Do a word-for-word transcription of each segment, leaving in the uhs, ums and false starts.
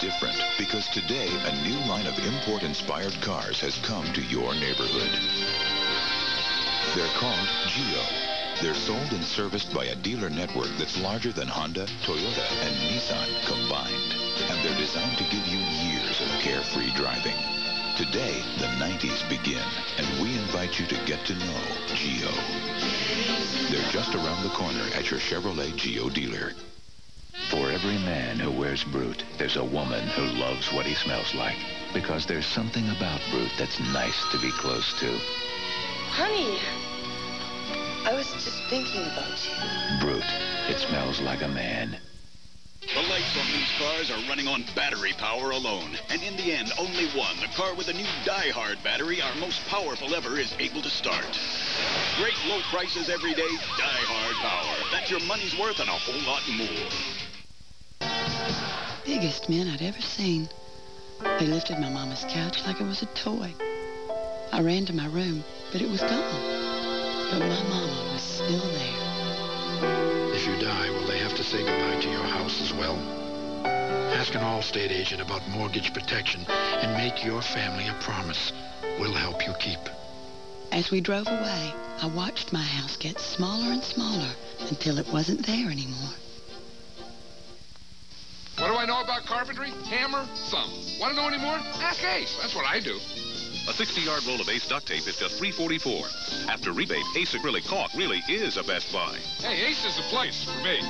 different because today a new line of import-inspired cars has come to your neighborhood. They're called Geo. They're sold and serviced by a dealer network that's larger than Honda, Toyota, and Nissan combined. And they're designed to give you years of carefree driving. Today, the nineties begin, and we invite you to get to know Geo. They're just around the corner at your Chevrolet Geo dealer. For every man who wears Brute, there's a woman who loves what he smells like. Because there's something about Brute that's nice to be close to. Honey, I was just thinking about you. Brute. It smells like a man. The lights on these cars are running on battery power alone. And in the end, only one, the car with the new Die-Hard battery, our most powerful ever, is able to start. Great low prices every day, Die-Hard power. That's your money's worth and a whole lot more. Biggest men I'd ever seen. They lifted my mama's couch like it was a toy. I ran to my room, but it was gone. But my mama was still there. If you die, will they have to say goodbye to your house as well? Ask an Allstate agent about mortgage protection and make your family a promise. We'll help you keep. As we drove away, I watched my house get smaller and smaller until it wasn't there anymore. What do I know about carpentry? Hammer? Some. Want to know any more? Ask Ace. That's what I do. A sixty-yard roll of Ace duct tape is just three forty-four. After rebate, Ace acrylic caulk really is a best buy. Hey, Ace is the place for me.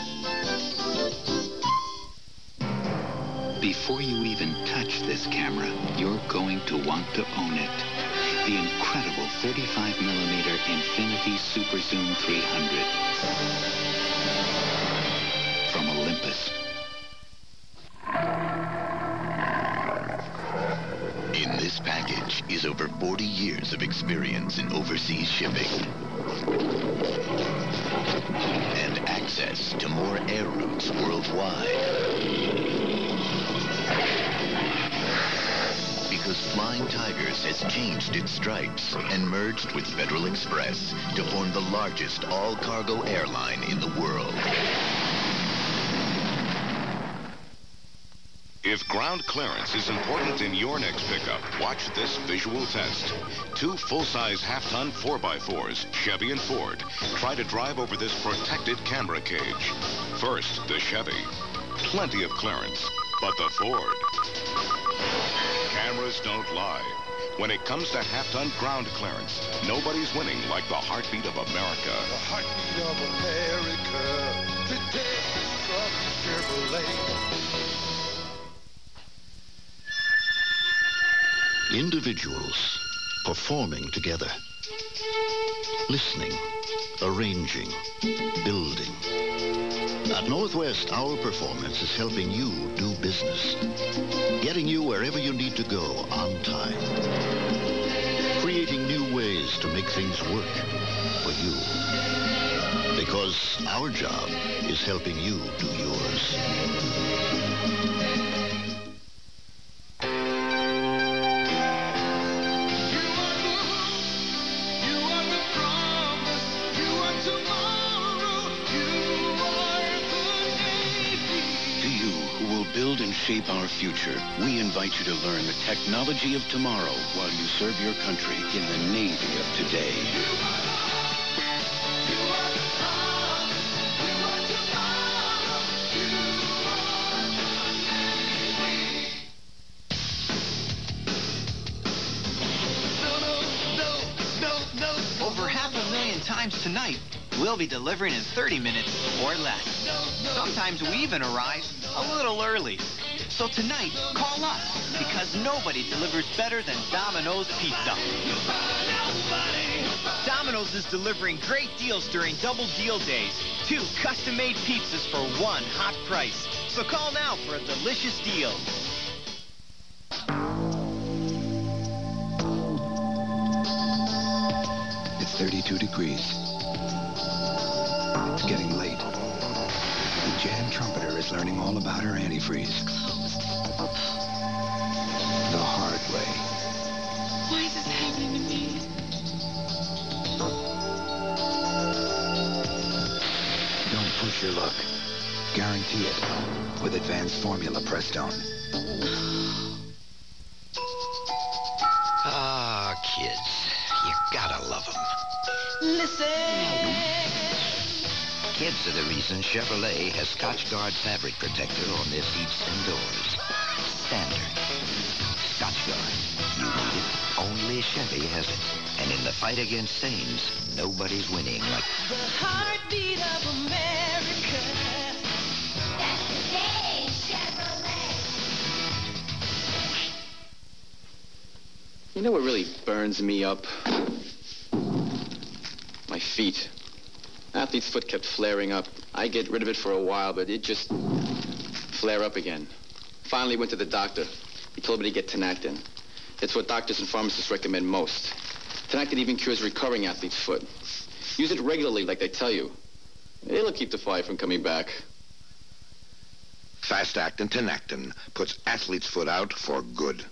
Before you even touch this camera, you're going to want to own it. The incredible thirty-five millimeter Infinity Super Zoom three hundred. From Olympus. In this package is over forty years of experience in overseas shipping. And access to more air routes worldwide. Because Flying Tigers has changed its stripes and merged with Federal Express to form the largest all-cargo airline in the world. If ground clearance is important in your next pickup, watch this visual test. Two full-size half-ton four by fours, Chevy and Ford, try to drive over this protected camera cage. First, the Chevy. Plenty of clearance. But the Ford. Cameras don't lie. When it comes to half-ton ground clearance, nobody's winning like the heartbeat of America. The heartbeat of America. Today from Chevrolet. Individuals performing together, listening, arranging, building. At Northwest, our performance is helping you do business, getting you wherever you need to go on time, creating new ways to make things work for you. Because our job is helping you do yours. Build and shape our future, we invite you to learn the technology of tomorrow while you serve your country in the Navy of today. Over half a million times tonight, we'll be delivering in thirty minutes or less. Sometimes we even arrive a little early. So tonight, call us, because nobody delivers better than Domino's Pizza. Domino's is delivering great deals during Double Deal Days. Two custom-made pizzas for one hot price. So call now for a delicious deal. It's thirty-two degrees. It's getting late. The Jan Trumpeter is learning all about her antifreeze. The hard way. Why is this happening to me? Don't push your luck. Guarantee it with Advanced Formula Prestone. Ah, kids. You gotta love them. Listen. Kids are the reason Chevrolet has Scotchguard fabric protector on their seats and doors. Standard. Scotchguard. You need it. Only Chevy has it. And in the fight against stains, nobody's winning like The heartbeat of America. That's today, Chevrolet. You know what really burns me up? My feet. Athlete's foot kept flaring up. I get rid of it for a while, but it just flare up again. Finally went to the doctor. He told me to get Tenactin. It's what doctors and pharmacists recommend most. Tenactin even cures recurring athlete's foot. Use it regularly like they tell you. It'll keep the fire from coming back. Fast-actin Tenactin puts athlete's foot out for good.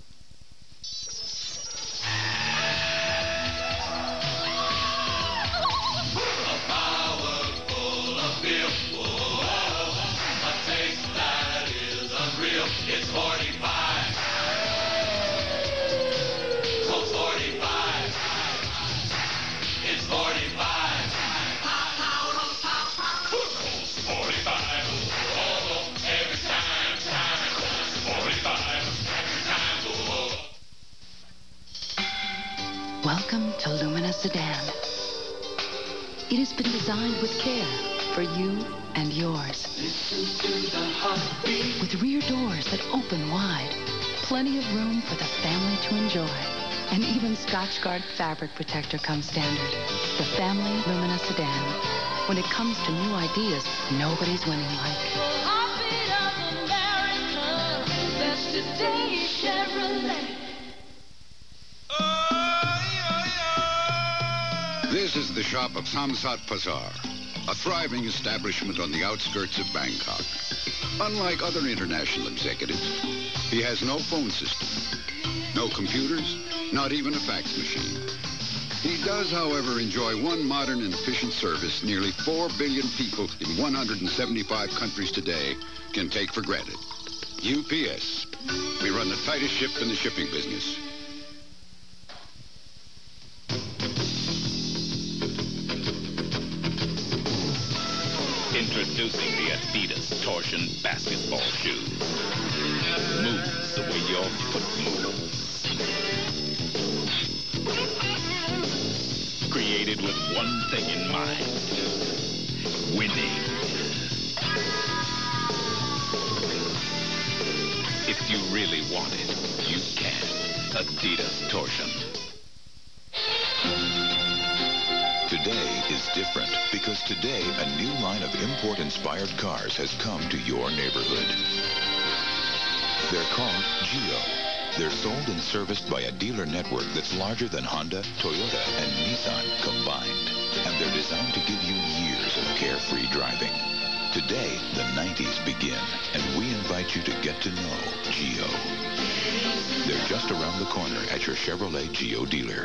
It's forty-five. Colt forty-five. It's forty-five. Colt's forty-five. Oh, every time, time. Colt's forty-five. Every time, oh. Welcome to Lumina Sedan. It has been designed with care for you and yours. Listen to the heartbeat. With rear doors that open wide, plenty of room for the family to enjoy. And even Scotchguard fabric protector comes standard. The family Lumina Sedan. When it comes to new ideas, nobody's winning like. The heartbeat of America. That's today, Chevrolet. This is the shop of Samsat Bazaar, a thriving establishment on the outskirts of Bangkok. Unlike other international executives, he has no phone system, no computers, not even a fax machine. He does, however, enjoy one modern and efficient service nearly four billion people in one hundred seventy-five countries today can take for granted. U P S. We run the tightest ship in the shipping business. Introducing the Adidas Torsion basketball shoe. Moves the way your foot moves. Created with one thing in mind. Winning. If you really want it, you can. Adidas Torsion. Today is different because today a new line of import-inspired cars has come to your neighborhood. They're called Geo. They're sold and serviced by a dealer network that's larger than Honda, Toyota, and Nissan combined. And they're designed to give you years of carefree driving. Today, the nineties begin, and we invite you to get to know Geo. They're just around the corner at your Chevrolet Geo dealer.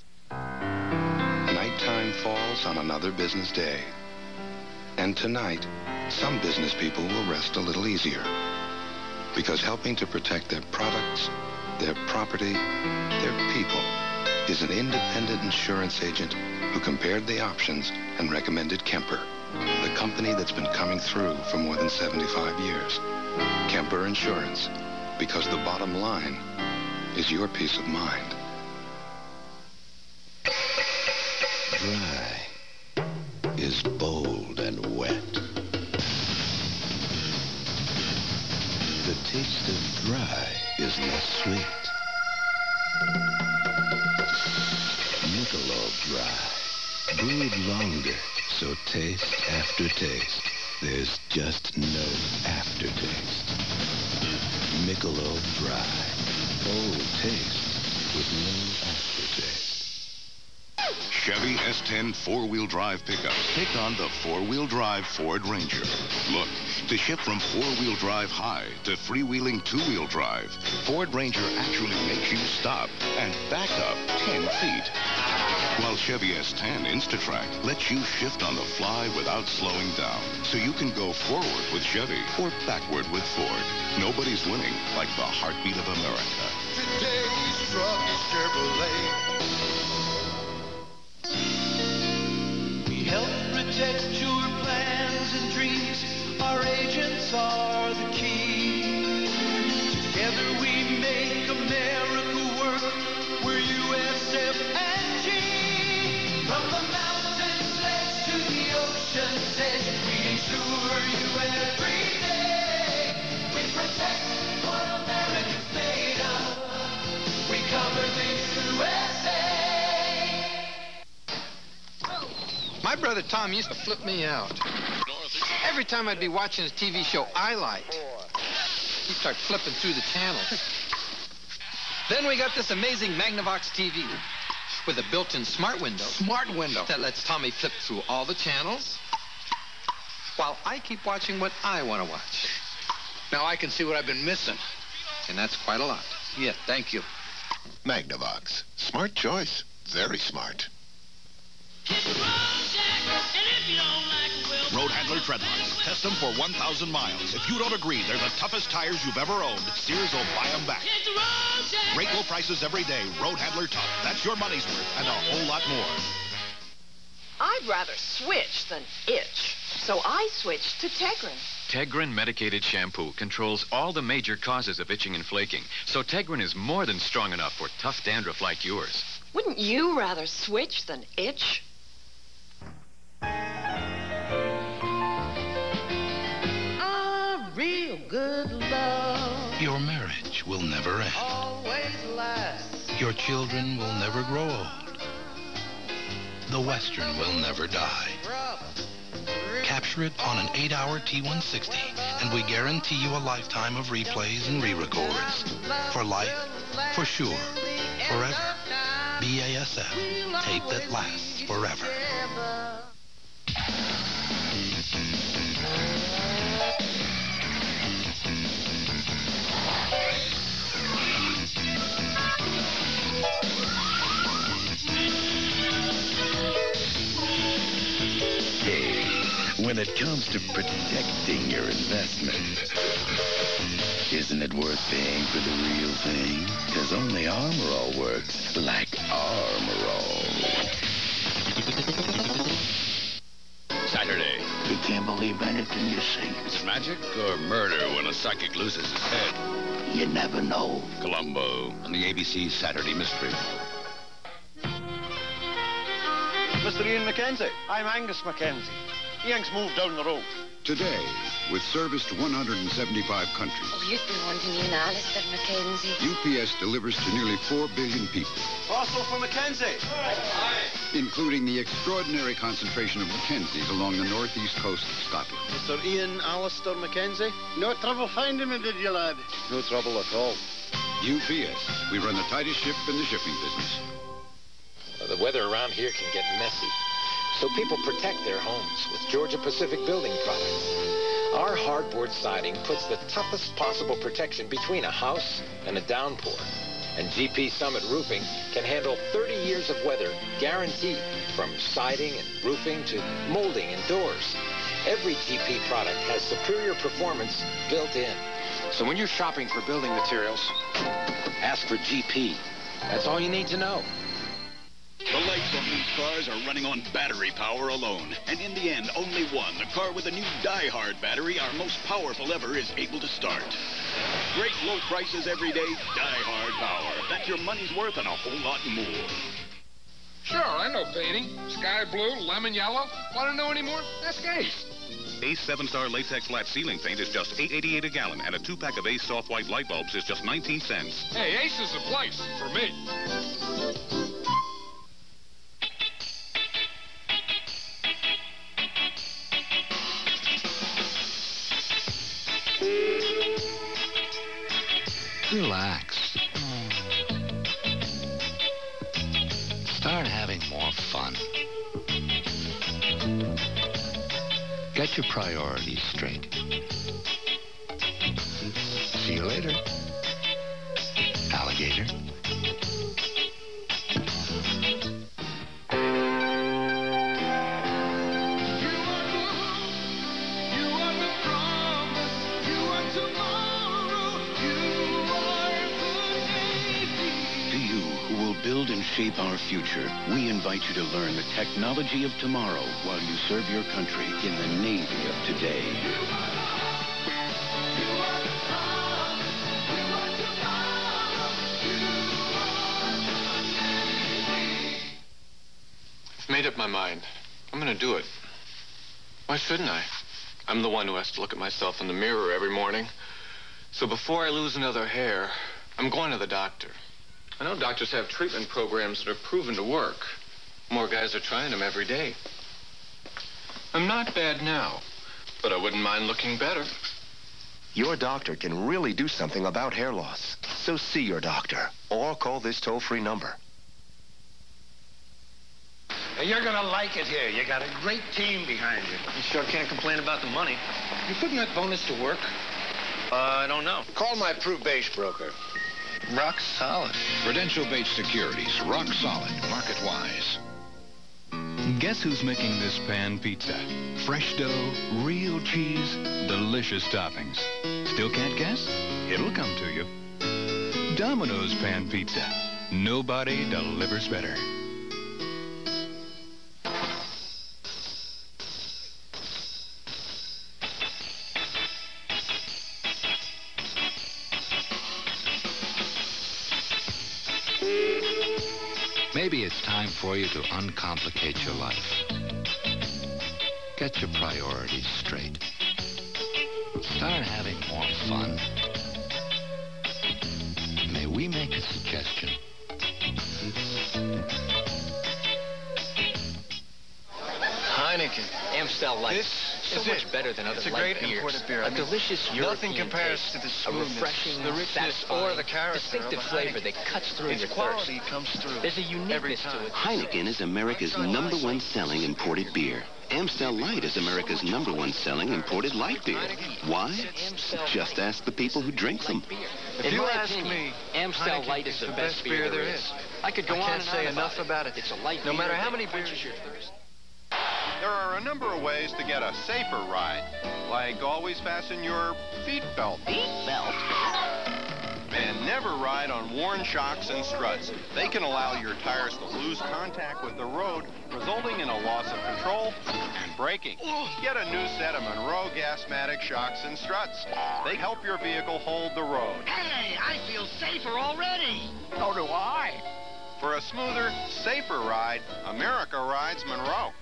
Nighttime falls on another business day. And tonight, some business people will rest a little easier. Because helping to protect their products, their property, their people, is an independent insurance agent who compared the options and recommended Kemper, the company that's been coming through for more than seventy-five years. Kemper Insurance, because the bottom line is your peace of mind. Dry is bold and wet. The taste of dry is less sweet. Michelob Dry, brewed longer, so taste after taste, there's just no aftertaste. Michelob Dry, bold taste with no aftertaste. Chevy S ten four-wheel drive pickups take on the four-wheel drive Ford Ranger. Look, to shift from four-wheel drive high to freewheeling two-wheel drive, Ford Ranger actually makes you stop and back up ten feet. While Chevy S ten InstaTrack lets you shift on the fly without slowing down. So you can go forward with Chevy or backward with Ford. Nobody's winning like the heartbeat of America. Today's truck is Chevrolet. We help protect your plans and dreams. Our agents are the key. Together we make America work. We're U S F and G. From the mountains edge to the ocean's edge, we ensure you every day. We protect what America's made of. We cover the U S A. My brother Tom used to flip me out. Every time I'd be watching a T V show I liked, he'd start flipping through the channels. Then we got this amazing Magnavox T V with a built-in smart window. Smart window. That lets Tommy flip through all the channels while I keep watching what I want to watch. Now I can see what I've been missing. And that's quite a lot. Yeah, thank you. Magnavox. Smart choice. Very smart. Road Handler treadlocks. Test them for one thousand miles. If you don't agree they're the toughest tires you've ever owned, Sears will buy them back. Great low prices every day. Road Handler Tough. That's your money's worth and a whole lot more. I'd rather switch than itch, so I switched to Tegrin. Tegrin medicated shampoo controls all the major causes of itching and flaking, so Tegrin is more than strong enough for tough dandruff like yours. Wouldn't you rather switch than itch? A real good love Your marriage will never end. always lasts. Your children will never grow old. The Western will never die. Capture it on an eight-hour T one sixty, and we guarantee you a lifetime of replays and re-records. For life, for sure, forever. B A S F, tape that lasts forever. Hey, when it comes to protecting your investment, isn't it worth paying for the real thing? Because only Armorall works like Armorall. Saturday. You can't believe anything you see. It's magic or murder when a psychic loses his head. You never know. Columbo on the A B C Saturday Mystery. Mister Ian Mackenzie. I'm Angus Mackenzie. Ian's moved down the road. Today, with service to one hundred seventy-five countries, Oh, you've been wanting Ian Alistair, Mackenzie. U P S delivers to nearly four billion people, Parcel for Mackenzie. including the extraordinary concentration of Mackenzies along the northeast coast of Scotland. Mister Ian Alistair Mackenzie. No trouble finding me, did you, lad? No trouble at all. U P S, we run the tightest ship in the shipping business. Well, the weather around here can get messy, so people protect their homes with Georgia Pacific building products. Our hardboard siding puts the toughest possible protection between a house and a downpour. And G P Summit Roofing can handle thirty years of weather guaranteed, from siding and roofing to molding and doors. Every G P product has superior performance built in. So when you're shopping for building materials, ask for G P. That's all you need to know. The lights on these cars are running on battery power alone. And in the end, only one, the car with the new Die-Hard battery, our most powerful ever, is able to start. Great low prices every day, Die-Hard power. That's your money's worth and a whole lot more. Sure, I know painting. Sky blue, lemon yellow. Want to know any more? Ask Ace. Ace seven-star latex flat ceiling paint is just eight eighty-eight a gallon, and a two-pack of Ace soft white light bulbs is just nineteen cents. Hey, Ace is the place for me. Relax. Start having more fun. Get your priorities straight. See you later, alligator. build and shape our future, we invite you to learn the technology of tomorrow while you serve your country in the Navy of today. I've made up my mind. I'm gonna do it. Why shouldn't I? I'm the one who has to look at myself in the mirror every morning. So before I lose another hair, I'm going to the doctor. I know doctors have treatment programs that are proven to work. More guys are trying them every day. I'm not bad now, but I wouldn't mind looking better. Your doctor can really do something about hair loss. So see your doctor, or call this toll-free number. You're gonna like it here. You got a great team behind you. You sure can't complain about the money. You putting that bonus to work? Uh, I don't know. Call my Proof Beige broker. Rock solid. Prudential Beige Securities, rock solid, market-wise. Guess who's making this pan pizza? Fresh dough, real cheese, delicious toppings. Still can't guess? It'll come to you. Domino's pan pizza. Nobody delivers better. Maybe it's time for you to uncomplicate your life. Get your priorities straight. Start having more fun. May we make a suggestion? Heineken. Amstel Light. This so is much it. better than other It's a light great beers. imported beer. A I mean, delicious nothing European compares taste, to the a smoothness, refreshing, the richness, satisfying, or the character distinctive of a flavor Heineken. that cuts through Its your quality thirst. comes through. There's a every uniqueness time. to it. Heineken is America's number one selling imported beer. Amstel Light is America's number one selling imported light beer. Why? Just ask the people who drink them. If In you my ask opinion, me, Amstel Heineken Light is the best beer there is. I could go I on can't and say on enough about about it. It's a light No beer matter how that many quenches beers- your thirst. There are a number of ways to get a safer ride, like always fasten your seat belt. Seat belt? And never ride on worn shocks and struts. They can allow your tires to lose contact with the road, resulting in a loss of control and braking. Get a new set of Monroe Gasmatic shocks and struts. They help your vehicle hold the road. Hey, I feel safer already. So do I. For a smoother, safer ride, America rides Monroe.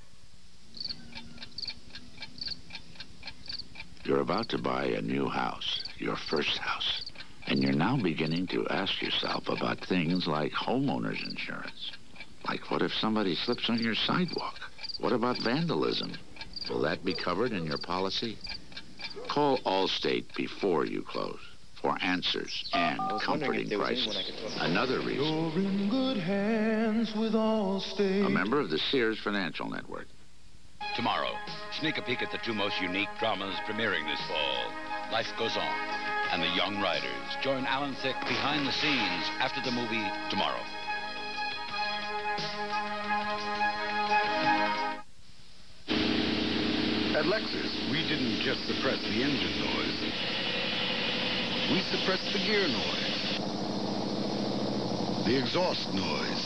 You're about to buy a new house, your first house, and you're now beginning to ask yourself about things like homeowner's insurance. Like, what if somebody slips on your sidewalk? What about vandalism? Will that be covered in your policy? Call Allstate before you close for answers and comforting prices. Another reason. You're in good hands with Allstate. A member of the Sears Financial Network. Tomorrow, sneak a peek at the two most unique dramas premiering this fall. Life Goes On and The Young Riders. Join Alan Thicke behind the scenes after the movie tomorrow. At Lexus, we didn't just suppress the engine noise. We suppressed the gear noise, the exhaust noise,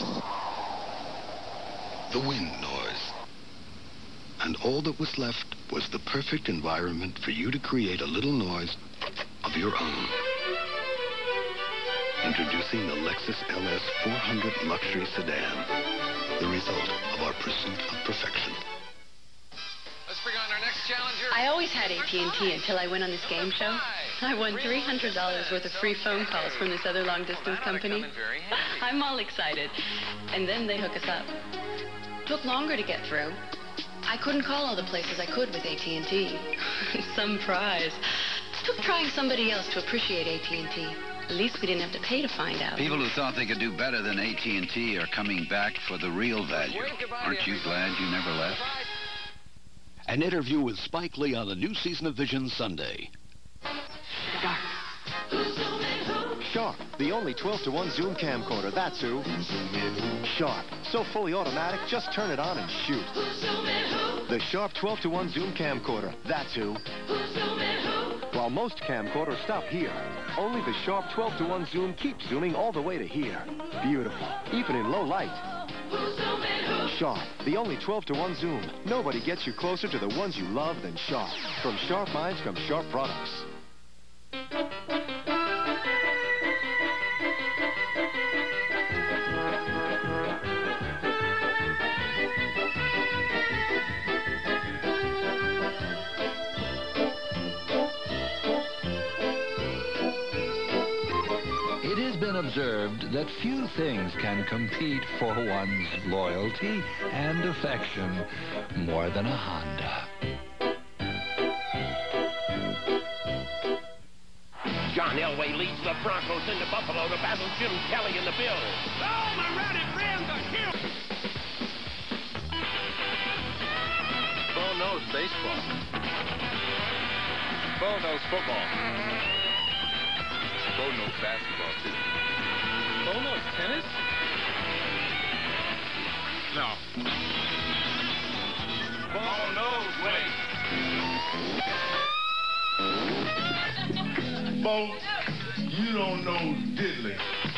the wind noise. And all that was left was the perfect environment for you to create a little noise of your own. Introducing the Lexus L S four hundred Luxury Sedan, the result of our pursuit of perfection. Let's bring on our next challenger. I always had A T and T until I went on this game show. I won three hundred dollars worth of free phone calls from this other long-distance company. I'm all excited. And then they hook us up. Took longer to get through. I couldn't call all the places I could with A T and T. Some prize. Took trying somebody else to appreciate A T and T. At least we didn't have to pay to find out. People who thought they could do better than A T and T are coming back for the real value. Aren't you glad you never left? An interview with Spike Lee on the new season of Vision Sunday. Sharp, the only twelve to one zoom camcorder. That's who. Sharp, so fully automatic, just turn it on and shoot. The Sharp twelve to one zoom camcorder. That's who. While most camcorders stop here, Only the Sharp twelve to one zoom keeps zooming all the way to here. Beautiful, even in low light. Sharp, the only twelve to one zoom. Nobody gets you closer to the ones you love than Sharp. From Sharp Minds come Sharp Products. Observed that few things can compete for one's loyalty and affection more than a Honda. John Elway leads the Broncos into Buffalo to battle Jim Kelly in the Bills. All my rowdy friends are here. Bo knows baseball. Bo knows football. Bo knows basketball, too. Bo knows tennis? No. Bo knows weight. Bo, you don't know diddly.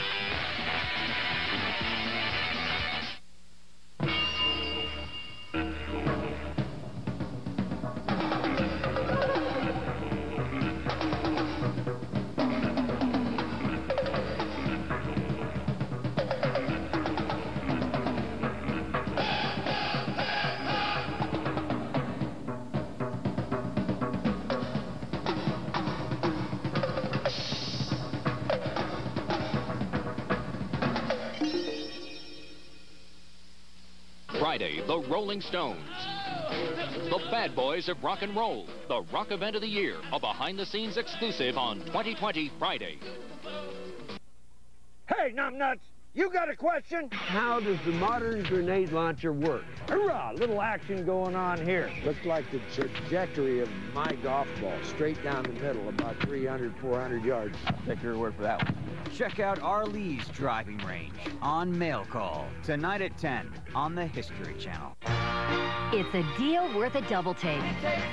Friday, the Rolling Stones. The Bad Boys of Rock and Roll. The rock event of the year. A behind-the-scenes exclusive on twenty twenty Friday. Hey, numbnuts! You got a question? How does the modern grenade launcher work? Hurrah! Little action going on here. Looks like the trajectory of my golf ball, straight down the middle, about three hundred, four hundred yards. Take your word for that one. Check out Arlee's driving range on Mail Call tonight at ten on the History Channel. It's a deal worth a double take.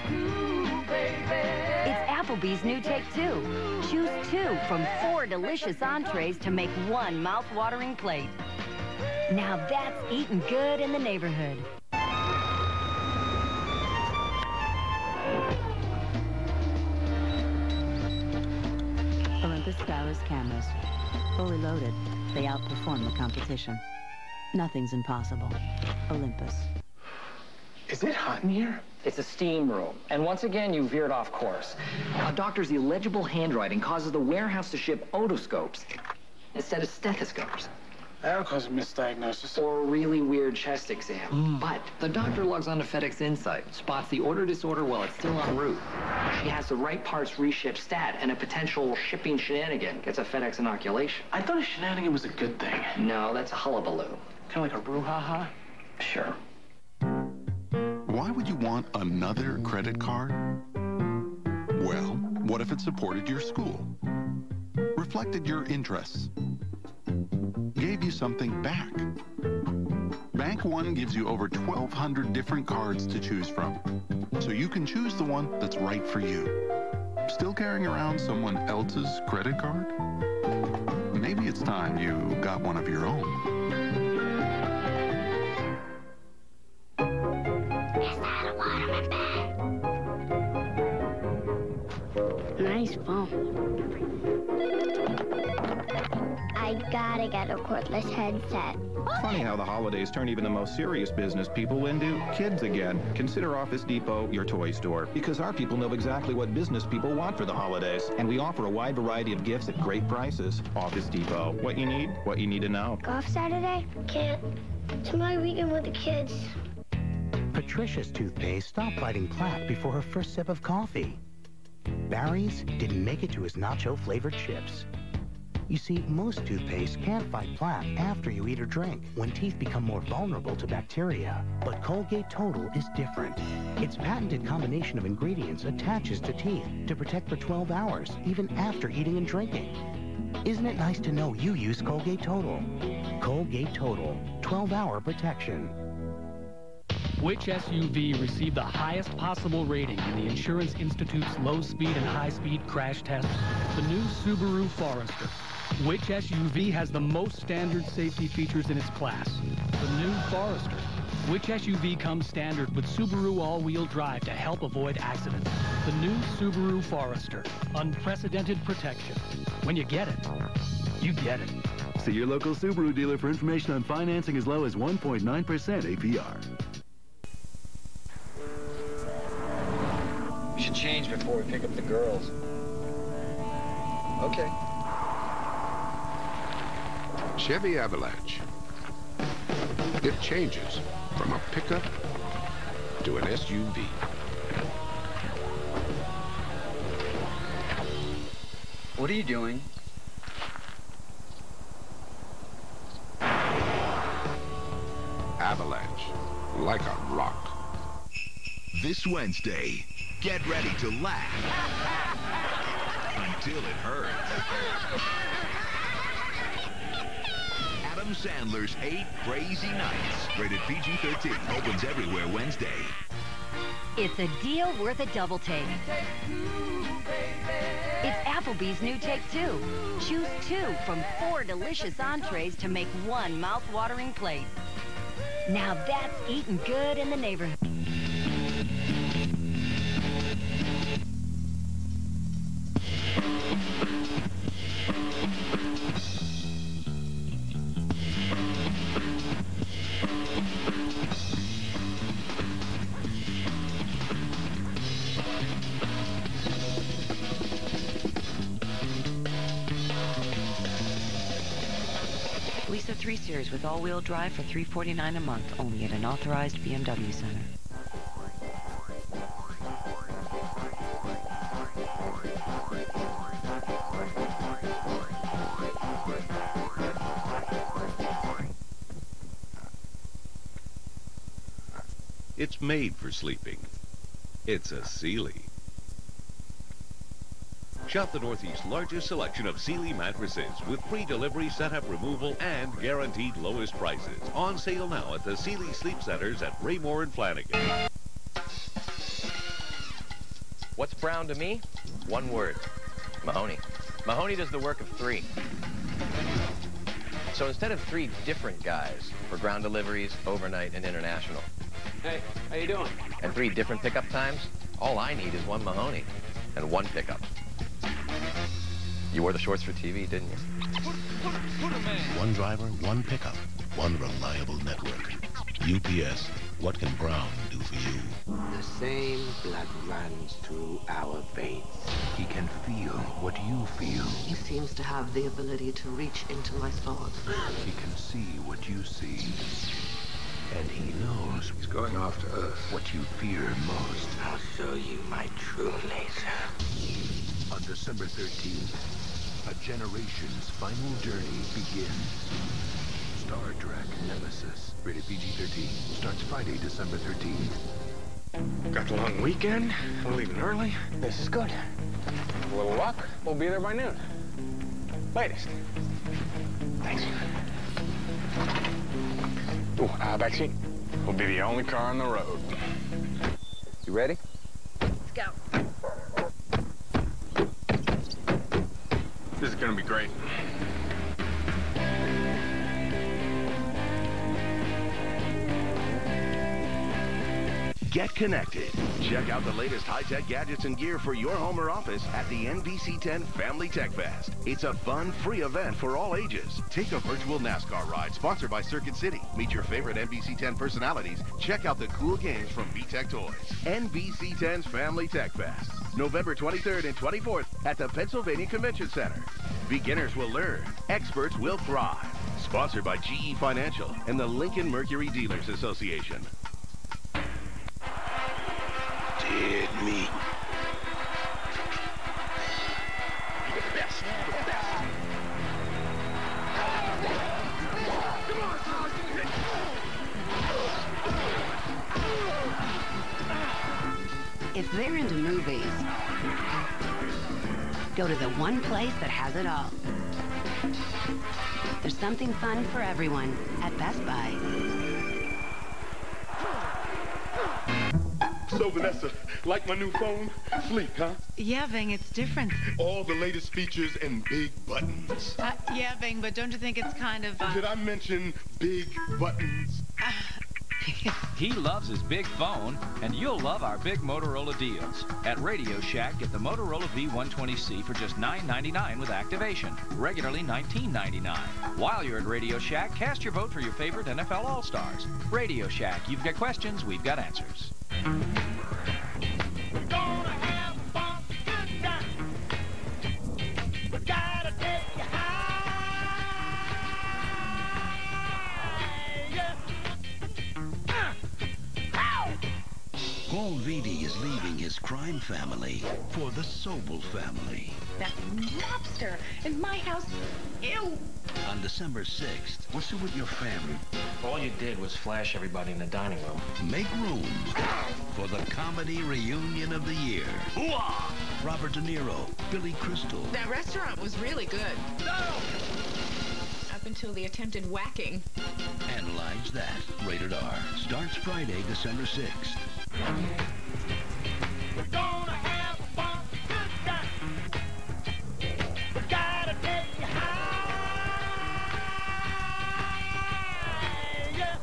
It's Applebee's new Take Two. Choose two from four delicious entrees to make one mouth-watering plate. Now that's eating good in the neighborhood. Olympus Towers cameras. Fully loaded, they outperform the competition. Nothing's impossible. Olympus. Is it hot in here? It's a steam room. And once again, you veered off course. A doctor's illegible handwriting causes the warehouse to ship otoscopes instead of stethoscopes. That'll cause a misdiagnosis. Or a really weird chest exam. Mm. But the doctor logs on to FedEx Insight, spots the order disorder while it's still en route. She has the right parts reshipped stat, and a potential shipping shenanigan gets a FedEx inoculation. I thought a shenanigan was a good thing. No, that's a hullabaloo. Kind of like a brouhaha? Sure. Why would you want another credit card? Well, what if it supported your school? Reflected your interests? Gave you something back? Bank One gives you over twelve hundred different cards to choose from, so you can choose the one that's right for you. Still carrying around someone else's credit card? Maybe it's time you got one of your own. Nice phone. I gotta get a cordless headset. Funny how the holidays turn even the most serious business people into kids again. Consider Office Depot your toy store, because our people know exactly what business people want for the holidays, and we offer a wide variety of gifts at great prices. Office Depot. What you need, what you need to know. Golf Saturday? Can't. It's my weekend with the kids. Patricia's toothpaste stopped fighting plaque before her first sip of coffee. Barry's didn't make it to his nacho-flavored chips. You see, most toothpaste can't fight plaque after you eat or drink, when teeth become more vulnerable to bacteria. But Colgate Total is different. Its patented combination of ingredients attaches to teeth to protect for twelve hours, even after eating and drinking. Isn't it nice to know you use Colgate Total? Colgate Total, twelve hour protection. Which S U V received the highest possible rating in the Insurance Institute's low-speed and high-speed crash test? The new Subaru Forester. Which S U V has the most standard safety features in its class? The new Forester. Which S U V comes standard with Subaru all-wheel drive to help avoid accidents? The new Subaru Forester. Unprecedented protection. When you get it, you get it. See your local Subaru dealer for information on financing as low as one point nine percent A P R. We should change before we pick up the girls. Okay. Chevy Avalanche. It changes from a pickup to an S U V. What are you doing? Avalanche, like a rock. This Wednesday, get ready to laugh until it hurts. Adam Sandler's Eight Crazy Nights, rated P G thirteen, opens everywhere Wednesday. It's a deal worth a double take. It's Applebee's new Take Two. Choose two from four delicious entrees to make one mouth-watering plate. Now that's eating good in the neighborhood. Lease a three series with all-wheel drive for three hundred forty-nine dollars a month, only at an authorized B M W center. It's made for sleeping. It's a Sealy. Shop the Northeast's largest selection of Sealy mattresses with free delivery, setup removal, and guaranteed lowest prices. On sale now at the Sealy Sleep Centers at Raymore and Flanagan. What's brown to me? One word. Mahoney. Mahoney does the work of three. So instead of three different guys for ground deliveries, overnight, and international. Hey, how you doing? And three different pickup times, all I need is one Mahoney and one pickup. You wore the shorts for T V, didn't you? One driver, one pickup, one reliable network. U P S, what can Brown do for you? The same blood runs through our veins. He can feel what you feel. He seems to have the ability to reach into my thoughts. He can see what you see. And he knows he's going after Earth. What you fear most. I'll show you my true nature. On December thirteenth, a generation's final journey begins. Star Trek Nemesis, rated P G thirteen, starts Friday, December thirteenth. Got the long weekend. We're leaving early. This is good. A little luck. We'll be there by noon. Latest. Thanks. Ooh, uh, backseat. We'll be the only car on the road. You ready? Let's go. This is gonna be great. Get connected. Check out the latest high-tech gadgets and gear for your home or office at the N B C ten Family Tech Fest. It's a fun, free event for all ages. Take a virtual NASCAR ride sponsored by Circuit City. Meet your favorite N B C ten personalities. Check out the cool games from V-Tech Toys. N B C ten's Family Tech Fest. November twenty-third and twenty-fourth at the Pennsylvania Convention Center. Beginners will learn. Experts will thrive. Sponsored by G E Financial and the Lincoln Mercury Dealers Association. Dead meat. You're the best. You're the best. If they're into movies, go to the one place that has it all. There's something fun for everyone at Best Buy. So, Vanessa, like my new phone? Sleek, huh? Yeah, Ving, it's different. All the latest features and big buttons. Uh, yeah, Ving, but don't you think it's kind of, uh... Did I mention big buttons? Uh... He loves his big phone, and you'll love our big Motorola deals. At Radio Shack, get the Motorola V one twenty C for just nine ninety-nine with activation, regularly nineteen ninety-nine. While you're at Radio Shack, cast your vote for your favorite N F L All-Stars. Radio Shack, you've got questions, we've got answers. Paul Vitti is leaving his crime family for the Sobel family. That lobster in my house. Ew. On December sixth, what's it with your family? All you did was flash everybody in the dining room. Make room for the comedy reunion of the year. Hooah! Robert De Niro, Billy Crystal. That restaurant was really good. No! Up until the attempted whacking. Analyze That. Rated R. Starts Friday, December sixth. We're gonna have a fun, good time. We gotta take you high, yeah.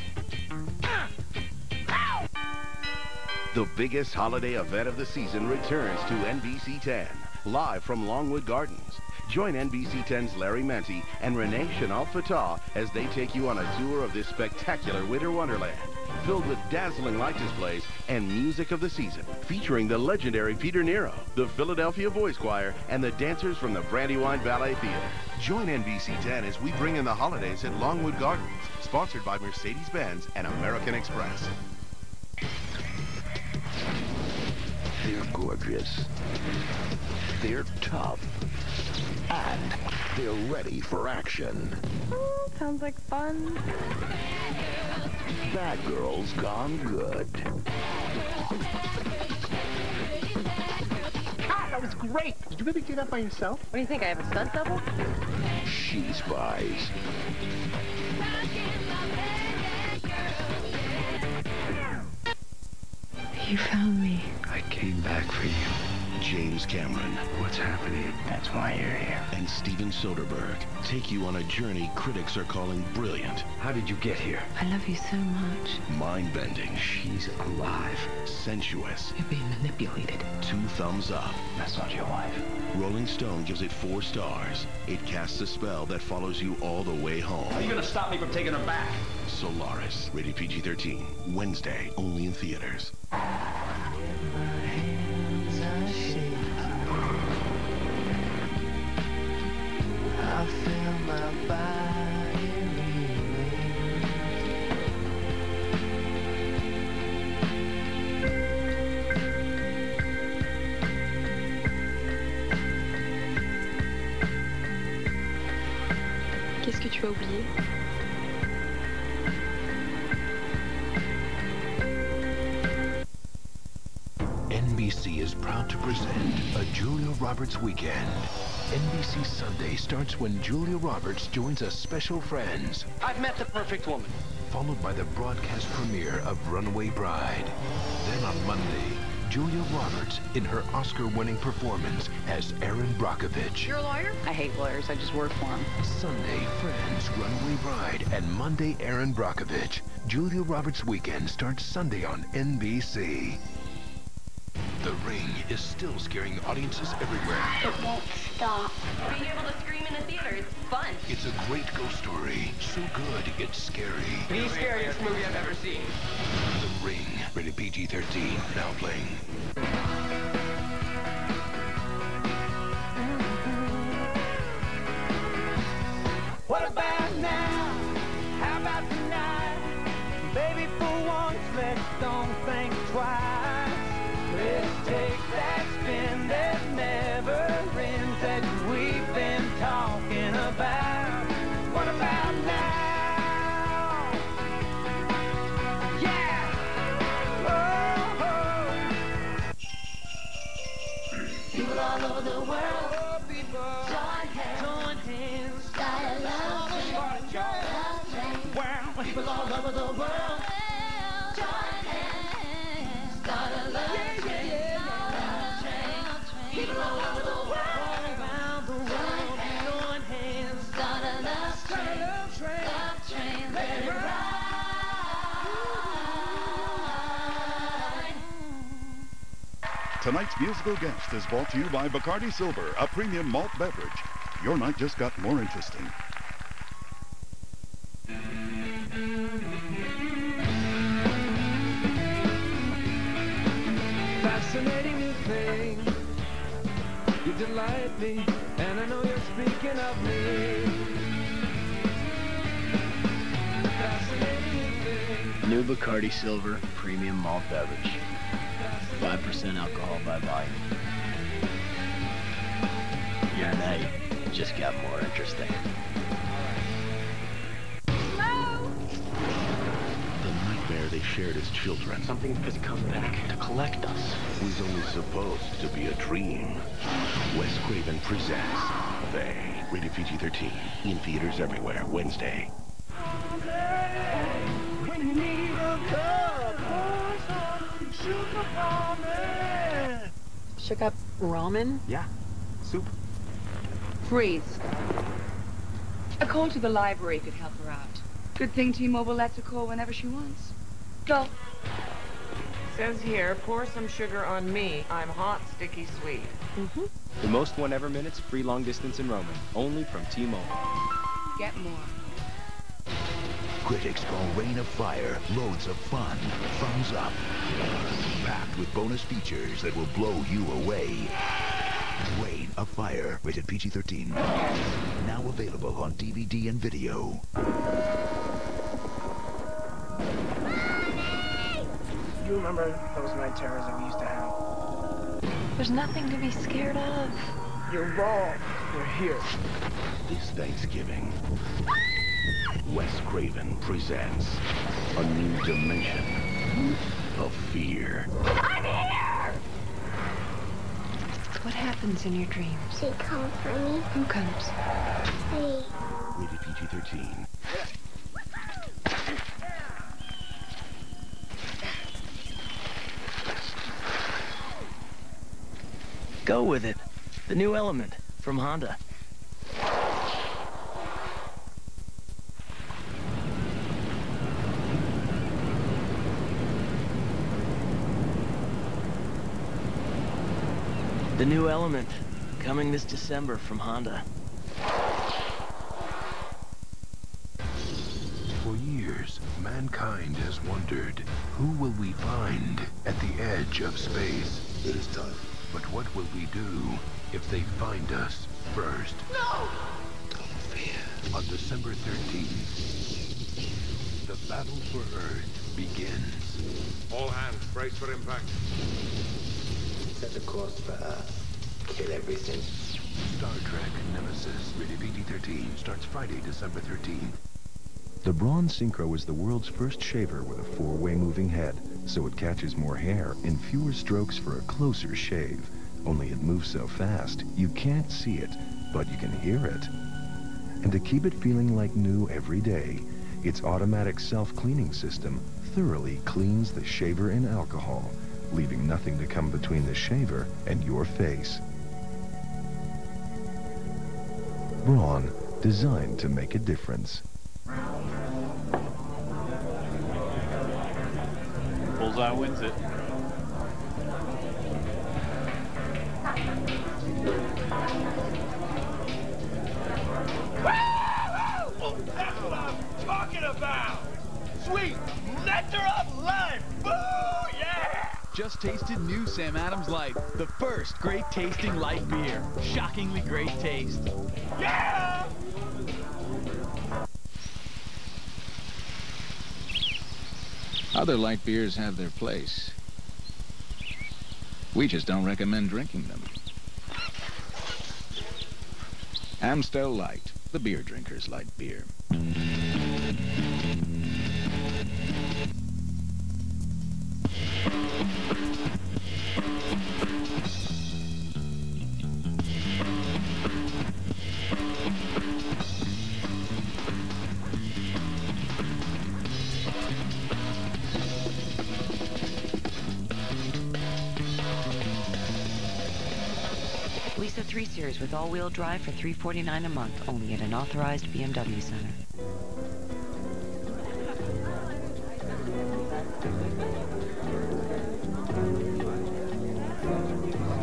Uh, ow. The biggest holiday event of the season returns to N B C ten, live from Longwood Gardens. Join N B C ten's Larry Menti and Renee Chanel Fatah as they take you on a tour of this spectacular winter wonderland, filled with dazzling light displays and music of the season, featuring the legendary Peter Nero, the Philadelphia Boys Choir, and the dancers from the Brandywine Ballet Theater. Join N B C ten as we bring in the holidays at Longwood Gardens, sponsored by Mercedes-Benz and American Express. They're gorgeous. They're tough. And they're ready for action. Oh, sounds like fun. That girl's gone good. Ah, that was great. Did you really do that by yourself? What do you think, I have a stunt double? She spies. You found me. I came back for you. James Cameron. What's happening? That's why you're here. And Steven Soderbergh take you on a journey critics are calling brilliant. How did you get here? I love you so much. Mind-bending. She's alive. Sensuous. You're being manipulated. Two thumbs up. That's not your wife. Rolling Stone gives it four stars. It casts a spell that follows you all the way home. Are you gonna stop me from taking her back? Solaris. Rated P G thirteen. Wednesday. Only in theaters. I feel my body Qu'est-ce que tu as oublié? N B C is proud to present a Julia Roberts weekend. N B C Sunday starts when Julia Roberts joins a special friends. I've met the perfect woman. Followed by the broadcast premiere of Runaway Bride. Then on Monday, Julia Roberts in her Oscar-winning performance as Erin Brockovich. You're a lawyer? I hate lawyers. I just work for them. Sunday, Friends, Runaway Bride, and Monday, Erin Brockovich. Julia Roberts weekend starts Sunday on N B C. The Ring is still scaring audiences everywhere. It won't stop. Being able to scream in the theater, it's fun. It's a great ghost story. So good, it's scary. The scariest movie I've ever seen. The Ring, rated P G thirteen, now playing. What about now? How about tonight? Baby, for once, let's don't think twice. Let's take that spin that never ends that we've been talking about. What about now? Yeah! Oh, oh. People all over the world, join hands, join hands, start a love thing. Wow. People all over the world, join hands, start Tonight's musical guest is brought to you by Bacardi Silver, a premium malt beverage. Your night just got more interesting. Fascinating new thing. You delight me, and I know you're speaking of me. Fascinating new thing. New Bacardi Silver premium malt beverage. five percent alcohol by volume. Your night just got more interesting. Hello? The nightmare they shared as children Something has come back to collect us. was only supposed to be a dream. Wes Craven presents They. Rated P G thirteen. In theaters everywhere. Wednesday. When you need a cup, pour some sugar for me. Shook up ramen? Yeah. Soup. Freeze. A call to the library could help her out. Good thing T-Mobile lets her call whenever she wants. Go. Says here, pour some sugar on me. I'm hot, sticky, sweet. Mm-hmm. The most one-ever minutes, free long distance in roaming. Only from T-Mobile. Get more. Critics call Reign of Fire loads of fun. Thumbs up. Packed with bonus features that will blow you away. Reign of Fire, rated P G thirteen. Now available on D V D and video. You remember those night terrors that we used to have? There's nothing to be scared of. You're wrong. We're here. This Thanksgiving, Wes Craven presents a new dimension of fear. I'm here! What happens in your dreams? She comes for me. Who comes? Hey. Rated P G thirteen. Go with it. The new Element from Honda. The new Element, coming this December from Honda. For years, mankind has wondered, who will we find at the edge of space? It is time. But what will we do if they find us first? No! Don't fear. On December thirteenth, the battle for Earth begins. All hands, brace for impact. Set a course for Earth. Kill everything. Star Trek Nemesis, rated P G thirteen, starts Friday, December thirteenth. The Braun Synchro is the world's first shaver with a four-way moving head, so it catches more hair in fewer strokes for a closer shave. Only it moves so fast, you can't see it, but you can hear it. And to keep it feeling like new every day, its automatic self-cleaning system thoroughly cleans the shaver in alcohol, leaving nothing to come between the shaver and your face. Braun, designed to make a difference. Bullseye wins it. Oh, that's what I'm talking about! Sweet nectar of life! Boo, yeah! Just tasted new Sam Adams Light, the first great tasting light beer. Shockingly great taste. Yeah! Other light beers have their place. We just don't recommend drinking them. Amstel Light, the beer drinker's light beer. Lisa three Series with all-wheel drive for three forty-nine a month, only at an authorized B M W center.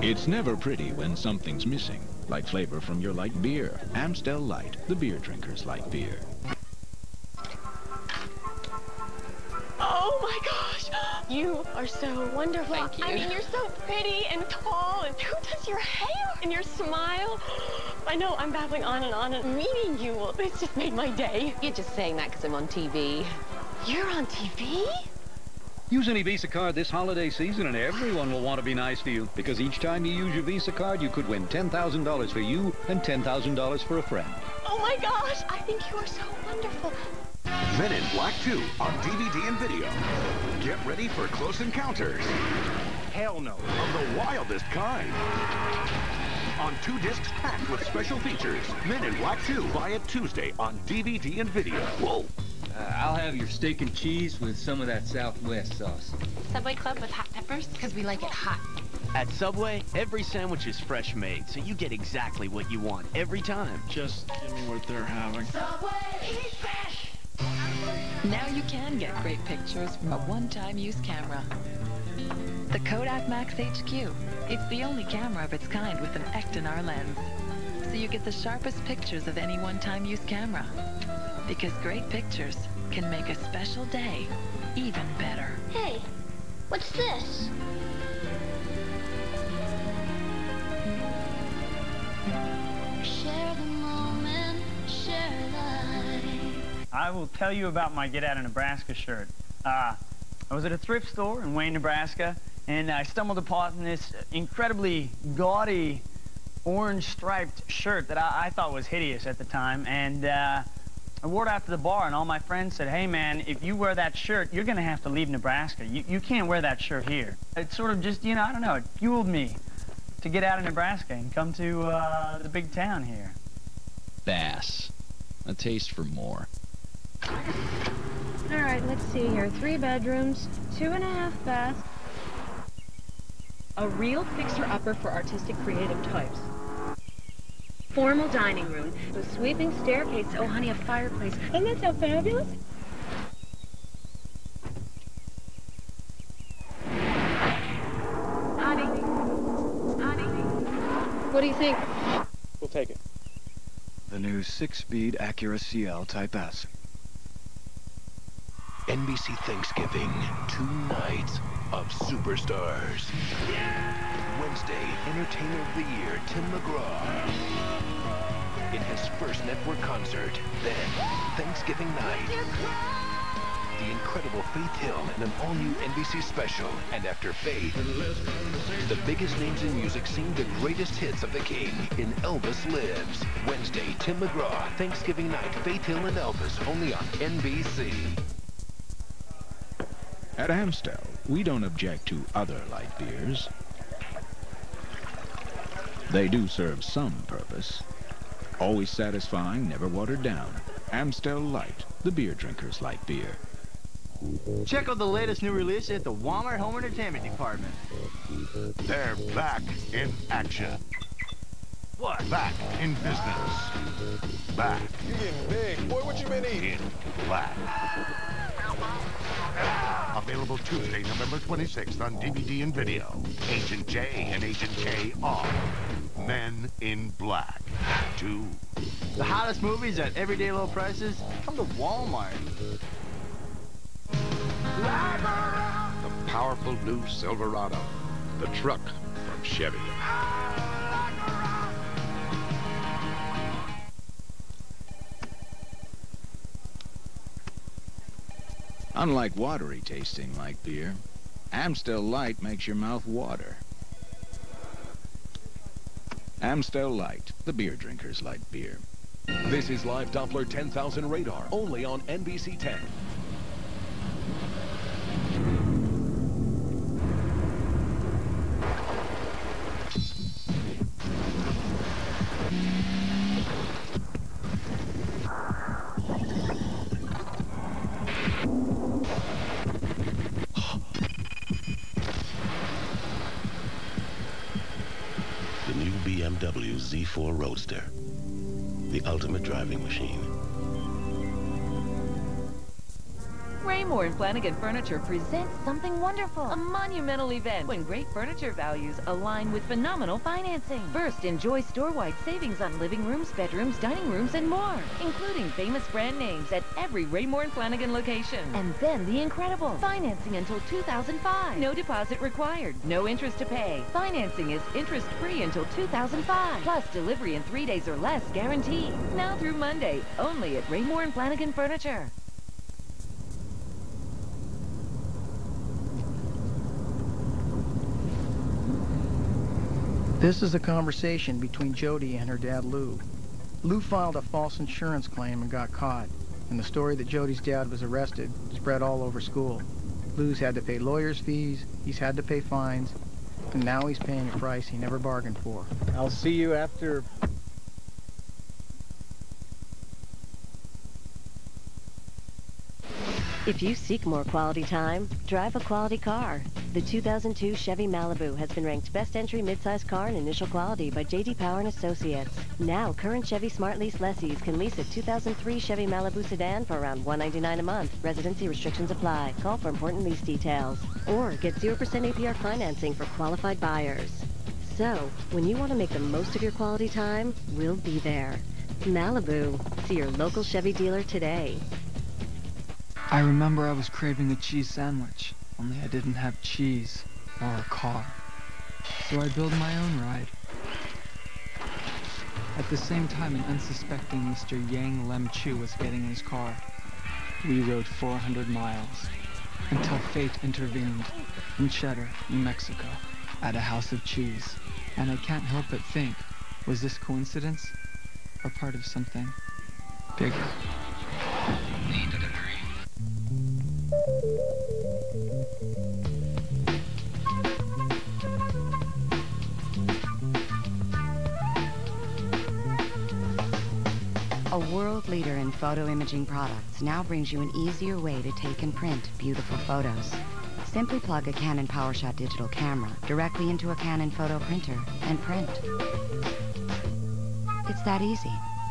It's never pretty when something's missing, like flavor from your light beer. Amstel Light, the beer drinker's light beer. Oh my gosh! You are so wonderful. Thank you. I mean, you're so pretty and tall, and who does your hair? And your smile. I know I'm babbling on and on, and meeting you, it's just made my day. You're just saying that because I'm on T V. You're on T V? Use any Visa card this holiday season and everyone will want to be nice to you. Because each time you use your Visa card, you could win ten thousand dollars for you and ten thousand dollars for a friend. Oh my gosh, I think you are so wonderful. Men in Black two on D V D and video. Get ready for close encounters. Hell no. Of the wildest kind. On two discs packed with special features. Men in Black two. Buy it Tuesday on D V D and video. Whoa. Uh, I'll have your steak and cheese with some of that Southwest sauce. Subway Club with hot peppers, because we like it hot. At Subway, every sandwich is fresh made, so you get exactly what you want every time. Just give me what they're having. Subway, eat fresh! Now you can get great pictures from a one-time use camera. The Kodak Max H Q. It's the only camera of its kind with an Ectonar lens. So you get the sharpest pictures of any one-time use camera. Because great pictures can make a special day even better. Hey, what's this? Share the moment, share life. I will tell you about my Get Out of Nebraska shirt. Uh, I was at a thrift store in Wayne, Nebraska, and I stumbled upon this incredibly gaudy orange-striped shirt that I, I thought was hideous at the time, and uh, I wore it out to the bar, and all my friends said, hey, man, if you wear that shirt, you're going to have to leave Nebraska. You, you can't wear that shirt here. It sort of just, you know, I don't know, it fueled me to get out of Nebraska and come to uh, the big town here. Bass. A taste for more. All right, let's see here. Three bedrooms, two and a half baths. A real fixer-upper for artistic creative types. Formal dining room with sweeping staircase. Oh, honey, a fireplace. Isn't that so fabulous? Honey. Honey. What do you think? We'll take it. The new six-speed Acura C L Type S. N B C Thanksgiving. Two nights of superstars. Wednesday, Entertainer of the Year, Tim McGraw. In his first network concert. Then, Thanksgiving night. The incredible Faith Hill in an all-new N B C special. And after Faith, the biggest names in music sing the greatest hits of the King in Elvis Lives. Wednesday, Tim McGraw, Thanksgiving night, Faith Hill and Elvis, only on N B C. At Amstel, we don't object to other light beers. They do serve some purpose. Always satisfying, never watered down. Amstel Light, the beer drinker's light beer. Check out the latest new release at the Walmart Home Entertainment Department. They're back in action. What? Back in business. Back. You're getting big. Boy, what you been eating? In black. Available Tuesday, November twenty-sixth on D V D and video. Agent J and Agent K are Men in Black two. The hottest movies at everyday low prices come to Walmart. The powerful new Silverado. The truck from Chevy. Unlike watery tasting light beer, Amstel Light makes your mouth water. Amstel Light, the beer drinker's light beer. This is Live Doppler ten thousand radar, only on N B C ten. B M W Z four Roadster, the ultimate driving machine. Raymore and Flanagan Furniture presents something wonderful. A monumental event when great furniture values align with phenomenal financing. First, enjoy store-wide savings on living rooms, bedrooms, dining rooms, and more, including famous brand names at every Raymore and Flanagan location. And then the incredible financing until two thousand five. No deposit required, no interest to pay. Financing is interest-free until two thousand five. Plus, delivery in three days or less guaranteed. Now through Monday, only at Raymore and Flanagan Furniture. This is a conversation between Jody and her dad, Lou. Lou filed a false insurance claim and got caught, and the story that Jody's dad was arrested spread all over school. Lou's had to pay lawyers' fees, he's had to pay fines, and now he's paying a price he never bargained for. I'll see you after... If you seek more quality time, drive a quality car. The two thousand two Chevy Malibu has been ranked best entry midsize car in initial quality by J D Power and Associates. Now, current Chevy Smart Lease lessees can lease a two thousand three Chevy Malibu sedan for around one hundred ninety-nine dollars a month. Residency restrictions apply. Call for important lease details. Or get zero percent A P R financing for qualified buyers. So, when you want to make the most of your quality time, we'll be there. Malibu. See your local Chevy dealer today. I remember I was craving a cheese sandwich, only I didn't have cheese or a car. So I built my own ride. At the same time, an unsuspecting Mister Yang Lem Chu was getting in his car. We rode four hundred miles until fate intervened in Cheddar, New Mexico, at a house of cheese. And I can't help but think, was this coincidence or part of something bigger? A world leader in photo imaging products now brings you an easier way to take and print beautiful photos. Simply plug a Canon PowerShot digital camera directly into a Canon photo printer and print. It's that easy.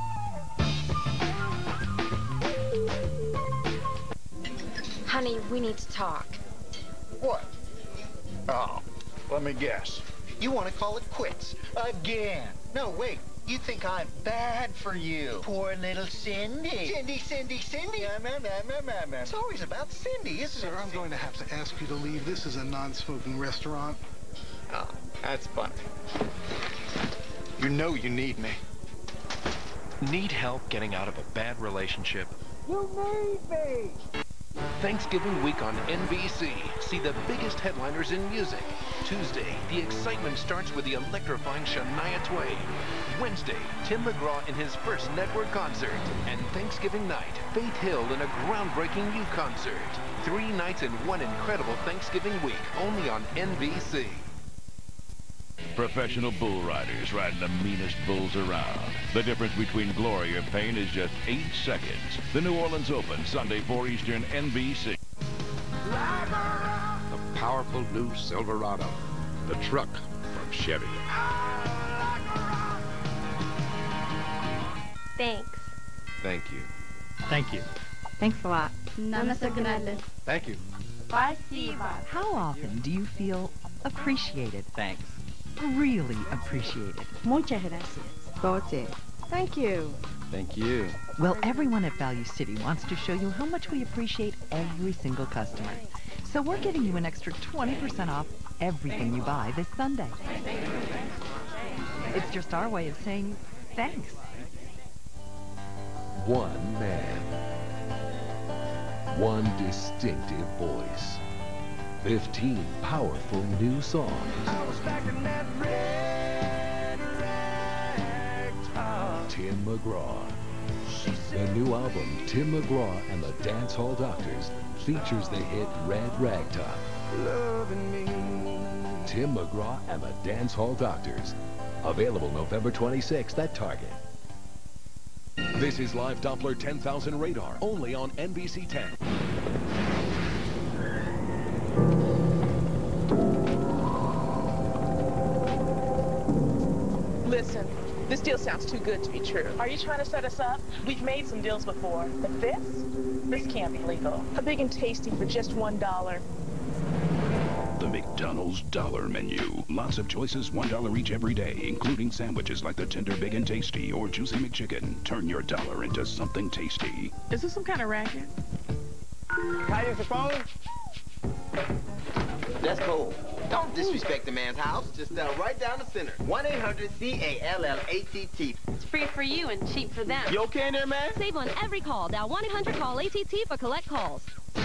Honey, we need to talk. What? Oh, let me guess. You want to call it quits again? No, wait. You think I'm bad for you. Poor little Cindy. Cindy, Cindy, Cindy. It's always about Cindy, isn't Sir, it? Sir, I'm going to have to ask you to leave. This is a non-smoking restaurant. Oh, that's funny. You know you need me. Need help getting out of a bad relationship? You need me. Thanksgiving week on N B C. See the biggest headliners in music. Tuesday, the excitement starts with the electrifying Shania Twain. Wednesday, Tim McGraw in his first network concert. And Thanksgiving night, Faith Hill in a groundbreaking U concert. Three nights in one incredible Thanksgiving week, only on N B C. Professional bull riders riding the meanest bulls around. The difference between glory or pain is just eight seconds. The New Orleans Open, Sunday, four Eastern, N B C. The powerful new Silverado. The truck from Chevy. Thanks. Thank you. Thank you. Thanks a lot. Thank you. How often do you feel appreciated? Thanks. Really appreciated. Muchas gracias. That's it. Thank you. Thank you. Well, everyone at Value City wants to show you how much we appreciate every single customer. So we're giving you an extra twenty percent off everything you buy this Sunday. It's just our way of saying thanks. One man. One distinctive voice. Fifteen powerful new songs. Tim McGraw. The new album, Tim McGraw and the Dance Hall Doctors, features the hit Red Ragtop. Tim McGraw and the Dance Hall Doctors. Available November twenty-sixth at Target. This is Live Doppler ten thousand Radar, only on N B C ten. Listen, This deal sounds too good to be true. Are you trying to set us up? We've made some deals before, but this? This can't be legal. A big and tasty for just one dollar. The McDonald's Dollar Menu. Lots of choices, one dollar each every day, including sandwiches like the Tender Big and Tasty or Juicy McChicken. Turn your dollar into something tasty. Is this some kind of racket? Can I use the phone? That's cool. Don't disrespect the man's house. Just uh, right down the center. one eight hundred C A L L A T T. It's free for you and cheap for them. You okay in there, man? Save on every call. Dial one eight hundred call A T T for collect calls.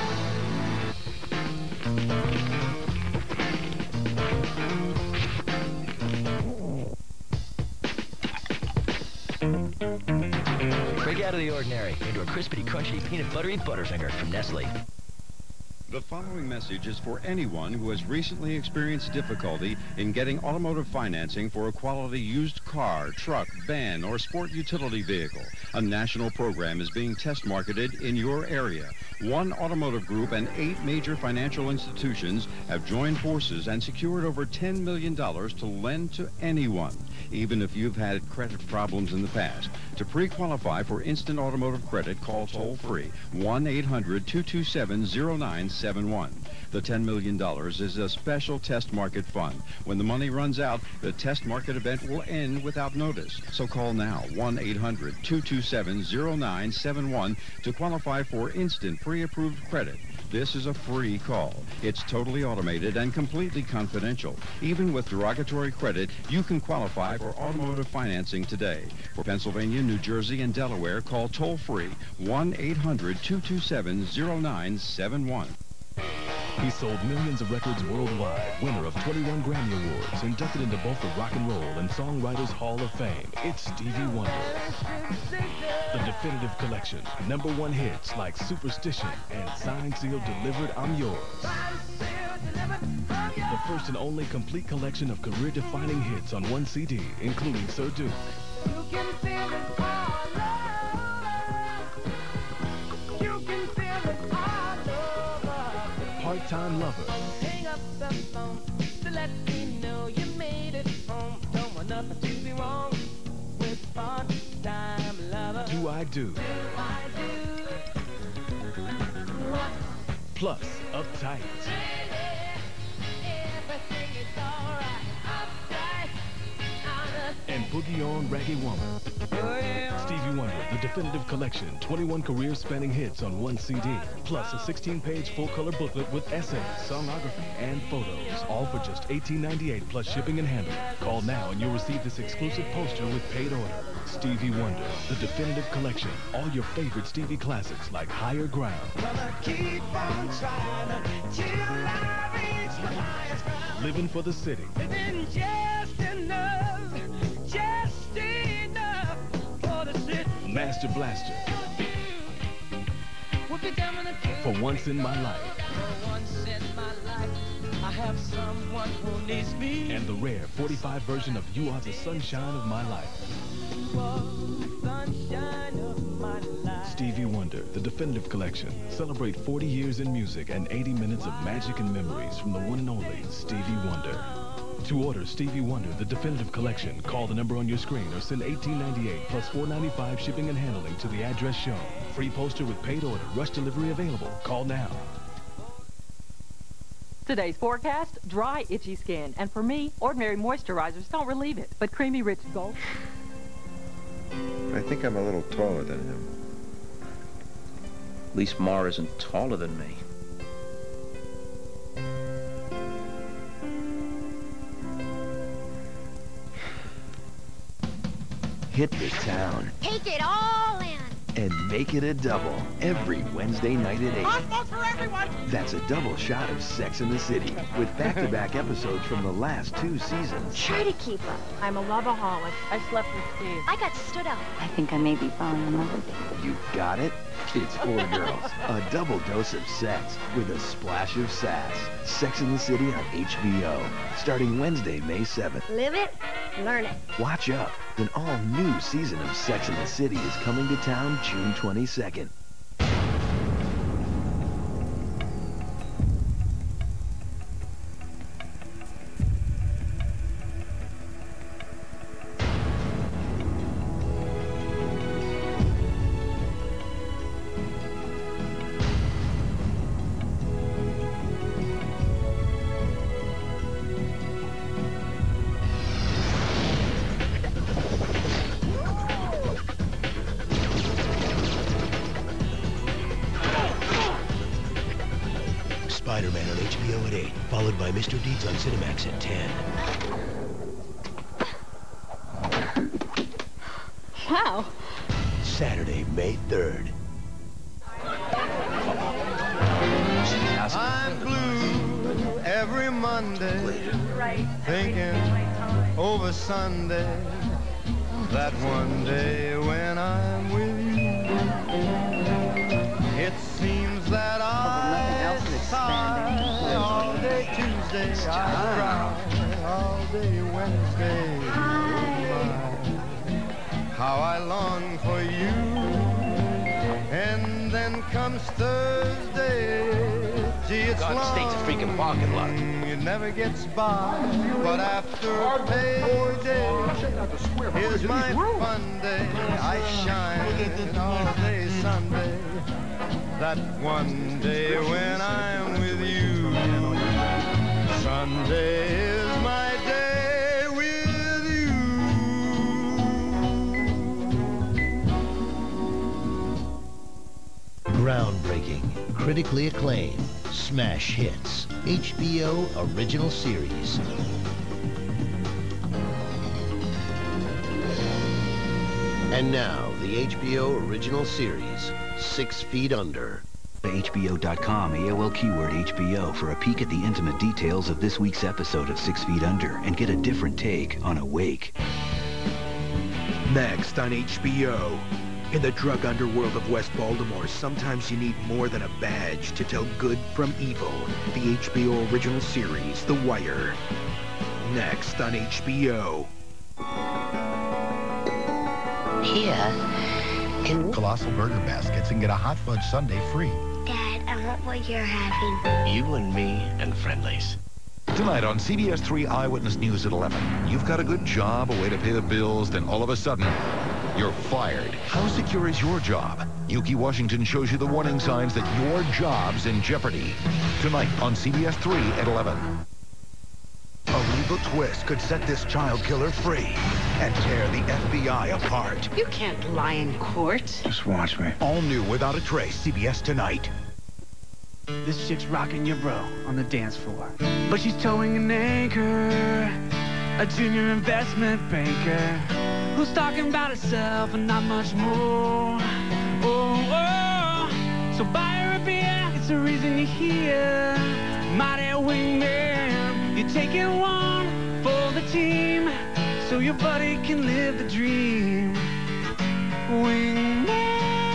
Break out of the ordinary into a crispy, crunchy, peanut buttery Butterfinger from Nestle. The following message is for anyone who has recently experienced difficulty in getting automotive financing for a quality used car, truck, van, or sport utility vehicle. A national program is being test marketed in your area. One automotive group and eight major financial institutions have joined forces and secured over ten million dollars to lend to anyone, even if you've had credit problems in the past. To pre-qualify for instant automotive credit, call toll-free one eight hundred two two seven zero nine seven one. The ten million dollars is a special test market fund. When the money runs out, the test market event will end without notice. So call now, one eight hundred two two seven zero nine seven one, to qualify for instant pre-approved credit. This is a free call. It's totally automated and completely confidential. Even with derogatory credit, you can qualify for automotive financing today. For Pennsylvania, New Jersey, and Delaware, call toll-free one eight hundred two two seven zero nine seven one. He sold millions of records worldwide, winner of twenty-one Grammy Awards, inducted into both the Rock and Roll and Songwriters Hall of Fame. It's Stevie Wonder. The definitive collection, number one hits like Superstition and Signed, Sealed, Delivered, I'm Yours. The first and only complete collection of career-defining hits on one C D, including Sir Duke. You can feel it all over. You can feel it all over. Part-Time Lover. Hang up the phone to let me know you made it home. Don't want nothing to be wrong with part-time lover. Do I Do? Do I do? Plus, Uptight. Everything is alright. Uptight. And Boogie On Reggae Woman. Stevie Wonder, the definitive collection, twenty-one career-spanning hits on one C D, plus a sixteen-page full-color booklet with essays, sonography, and photos, all for just eighteen ninety-eight plus shipping and handling. Call now and you'll receive this exclusive poster with paid order. Stevie Wonder, the definitive collection, all your favorite Stevie classics like Higher Ground. Keep on trying till I reach my highest ground. Living for the City. Living just enough, just enough for the city. Master Blaster. For Once in My Life. For once in my life, I have someone who needs me. And the rare forty-five version of You Are the Sunshine of My Life. You are the sunshine of my life. Stevie Wonder, the definitive collection. Celebrate forty years in music and eighty minutes of magic and memories from the one and only Stevie Wonder. To order Stevie Wonder, the definitive collection, call the number on your screen or send eighteen ninety-eight plus four ninety-five shipping and handling to the address shown. Free poster with paid order. Rush delivery available. Call now. Today's forecast, dry, itchy skin. And for me, ordinary moisturizers don't relieve it. But Creamy Rich Gold... I think I'm a little taller than him. At least Mar isn't taller than me. Hit the town Take it all in. and make it a double every Wednesday night at eight. Hot dogs for everyone. That's a double shot of Sex in the City with back-to-back episodes from the last two seasons. Try to keep up. I'm a loveaholic. I slept with Steve. I got stood up. I think I may be falling in love with you. You got it? It's Four Girls, a double dose of sex with a splash of sass. Sex in the City on H B O, starting Wednesday, May seventh. Live it, learn it. Watch up. An all-new season of Sex in the City is coming to town June twenty-second. Spider-Man on H B O at eight, followed by Mister Deeds on Cinemax at ten. Wow. Saturday, May third. I'm blue every Monday, thinking over Sunday, that one day when I'm with you. It seems that I sigh all day Tuesday, I cry all day Wednesday. Oh my, how I long for you. And then comes Thursday, gee, it's God, long. state's a freaking parking lot. It never gets by, but after payday, here's my fun day. I shine all day Sunday, that one day when I'm with you. Sunday is my day with you. Groundbreaking, critically acclaimed, smash hits, H B O original series. And now, the H B O original series, Six Feet Under. H B O dot com, A O L keyword H B O for a peek at the intimate details of this week's episode of Six Feet Under and get a different take on Awake. Next on H B O. In the drug underworld of West Baltimore, sometimes you need more than a badge to tell good from evil. The H B O original series, The Wire. Next on H B O. Here, in Colossal Burger Baskets and get a hot fudge sundae free. Dad, I want what you're having. You and me and friendlies. Tonight on C B S three Eyewitness News at eleven. You've got a good job, a way to pay the bills, then all of a sudden, you're fired. How secure is your job? Yuki Washington shows you the warning signs that your job's in jeopardy. Tonight on C B S three at eleven. A legal twist could set this child killer free and tear the F B I apart. You can't lie in court. Just watch me. All new Without a Trace, C B S tonight. This chick's rocking your bro on the dance floor. But she's towing an anchor, a junior investment banker, who's talking about herself and not much more. Oh, oh. So buy her a beer, it's the reason you're here. Mighty wingman, you're taking one for the team, so your buddy can live the dream. Wingman.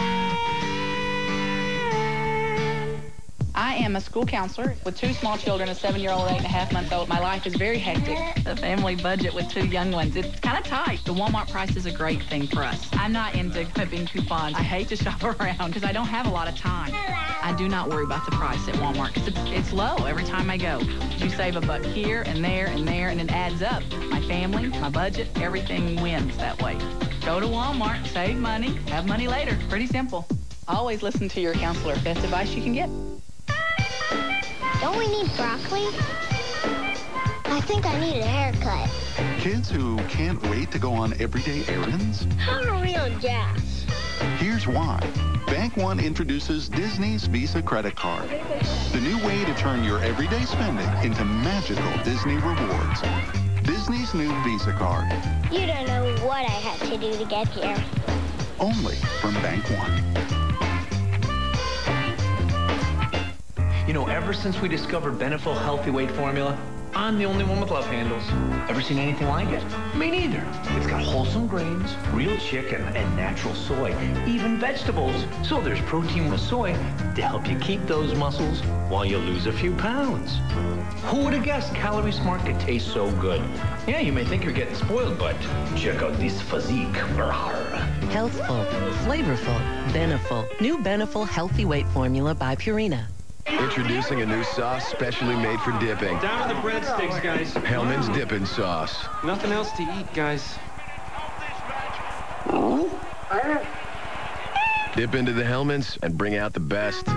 I am a school counselor with two small children, a seven-year-old, eight and a half month old. My life is very hectic. The family budget with two young ones, it's kind of tight. The Walmart price is a great thing for us. I'm not into clipping coupons. I hate to shop around because I don't have a lot of time. I do not worry about the price at Walmart because it's, it's low every time I go. You save a buck here and there and there, and it adds up. My family, my budget, everything wins that way. Go to Walmart, save money, have money later. Pretty simple. Always listen to your counselor. Best advice you can get. Don't we need broccoli? I think I need a haircut. Kids who can't wait to go on everyday errands? I'm a real jazz. Here's why. Bank One introduces Disney's Visa credit card. The new way to turn your everyday spending into magical Disney rewards. Disney's new Visa card. You don't know what I had to do to get here. Only from Bank One. You know, ever since we discovered Beneful Healthy Weight Formula, I'm the only one with love handles. Ever seen anything like it? Me neither. It's got wholesome grains, real chicken, and natural soy, even vegetables. So there's protein with soy to help you keep those muscles while you lose a few pounds. Who would have guessed Calorie Smart could taste so good? Yeah, you may think you're getting spoiled, but check out this physique. Healthful, flavorful, Beneful. New Beneful Healthy Weight Formula by Purina. Introducing a new sauce specially made for dipping. Down with the breadsticks, guys. Hellman's Dippin' Sauce. Nothing else to eat, guys. Dip into the Hellman's and bring out the best.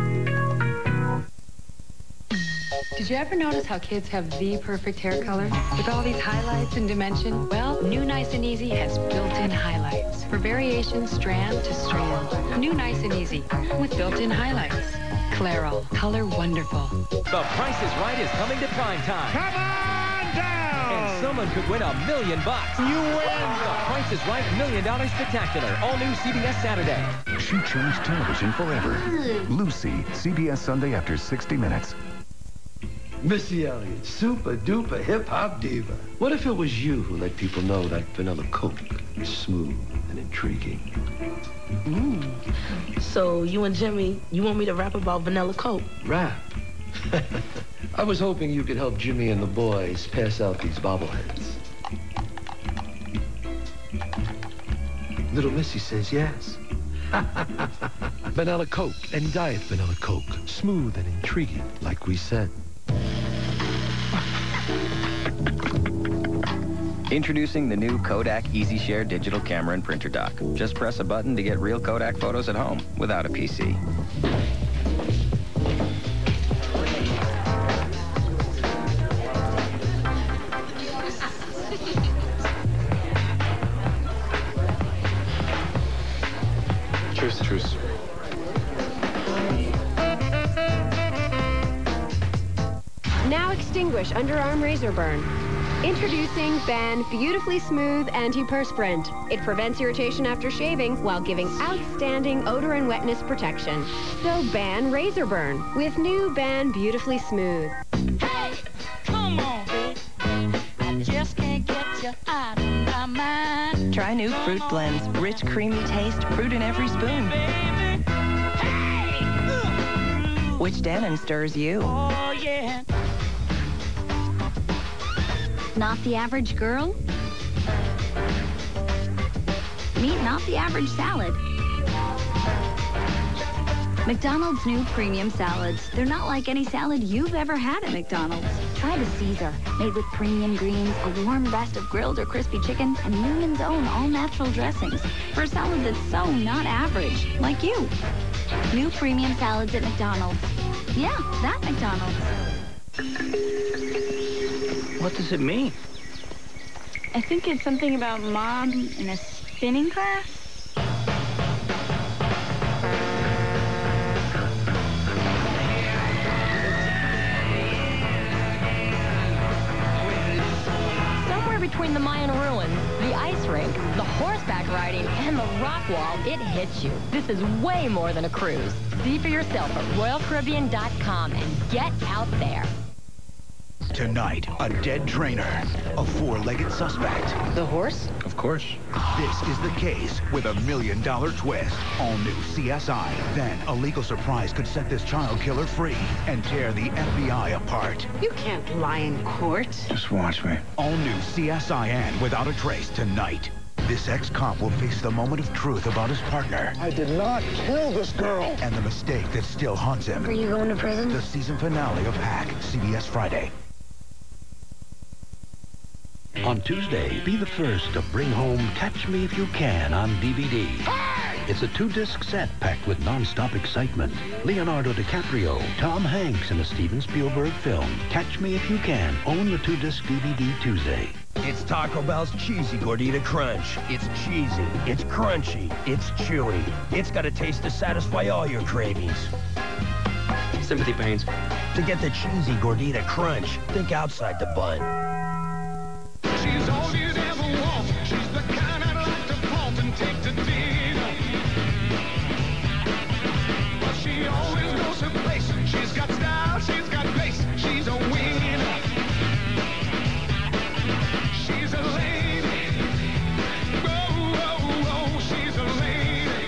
Did you ever notice how kids have the perfect hair color? With all these highlights and dimension? Well, new Nice and Easy has built-in highlights. For variation strand to strand. New Nice and Easy with built-in highlights. Clairol, color wonderful. The Price is Right is coming to prime time. Come on down! And someone could win a million bucks. You win! The Price is Right Million Dollar Spectacular. All new C B S Saturday. She changed television forever. Lucy, C B S Sunday after sixty minutes. Missy Elliott, super duper hip-hop diva. What if it was you who let people know that vanilla Coke is smooth and intriguing? Mm. So you and Jimmy, you want me to rap about vanilla Coke? Rap? I was hoping you could help Jimmy and the boys pass out these bobbleheads. Little Missy says yes. Vanilla Coke and Diet Vanilla Coke. Smooth and intriguing, like we said. Introducing the new Kodak EasyShare digital camera and printer dock. Just press a button to get real Kodak photos at home without a P C. Truce, truce. Now extinguish underarm razor burn. Introducing Ban Beautifully Smooth Antiperspirant. It prevents irritation after shaving while giving outstanding odor and wetness protection. So ban razor burn with new Ban Beautifully Smooth. Hey, come on, babe. I just can't get you out of my mind. Try new fruit blends. Rich, creamy taste, fruit in every spoon. Which Dannon stirs you? Oh, yeah. Not the average girl? Meet Not the Average Salad. McDonald's new premium salads. They're not like any salad you've ever had at McDonald's. Try the Caesar, made with premium greens, a warm rest of grilled or crispy chicken, and Newman's own all-natural dressings. For a salad that's so not average, like you. New premium salads at McDonald's. Yeah, that McDonald's. What does it mean? I think it's something about Mom in a spinning class. Somewhere between the Mayan ruins, the ice rink, the horseback riding, and the rock wall, it hits you. This is way more than a cruise. See for yourself at Royal Caribbean dot com and get out there. Tonight, a dead trainer, a four-legged suspect. The horse? Of course. This is the case with a million-dollar twist. All new C S I. Then, a legal surprise could set this child killer free and tear the F B I apart. You can't lie in court. Just watch me. All new C S I and Without a Trace tonight. This ex-cop will face the moment of truth about his partner. I did not kill this girl. And the mistake that still haunts him. Are you going to prison? The season finale of Hack, C B S Friday. On Tuesday, be the first to bring home Catch Me If You Can on D V D. Hey! It's a two-disc set packed with non-stop excitement. Leonardo DiCaprio, Tom Hanks in a Steven Spielberg film. Catch Me If You Can. Own the two-disc D V D Tuesday. It's Taco Bell's Cheesy Gordita Crunch. It's cheesy, it's crunchy, it's chewy. It's got a taste to satisfy all your cravings. Sympathy pains. To get the Cheesy Gordita Crunch, think outside the bun. She's all you'd ever want. She's the kind I'd like to flaunt and take to dinner. But she always knows her place. She's got style, she's got grace. She's a winner. She's a lady. Whoa, whoa, whoa, she's a lady.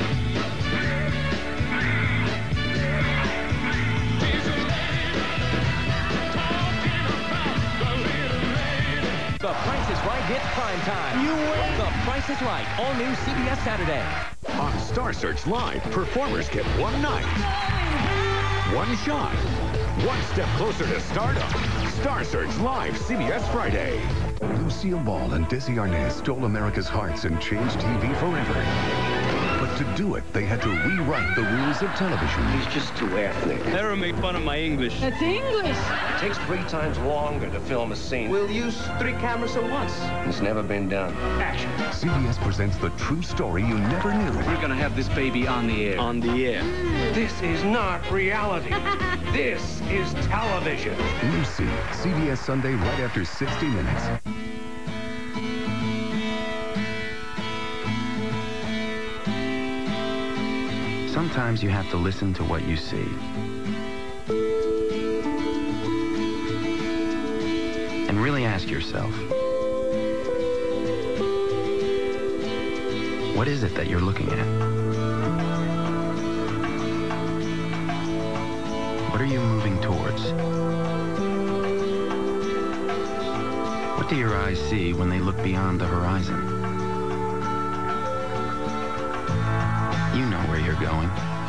She's a lady. Talking about the little lady. The Price is Right hits prime time. You win. The Price is Right. All new C B S Saturday. On Star Search Live, performers get one night, one shot, one step closer to stardom. Star Search Live, C B S Friday. Lucille Ball and Desi Arnaz stole America's hearts and changed T V forever. But To do it, they had to rewrite the rules of television. He's just too ethnic. Never make fun of my English. That's English. It takes three times longer to film a scene. We'll use three cameras at once. It's never been done. Action. C B S presents the true story you never knew. We're gonna have this baby on the air. On the air. This is not reality. This is television. Lucy, C B S Sunday right after sixty minutes. Sometimes you have to listen to what you see. And really ask yourself, what is it that you're looking at? What are you moving towards? What do your eyes see when they look beyond the horizon? You know where you're going.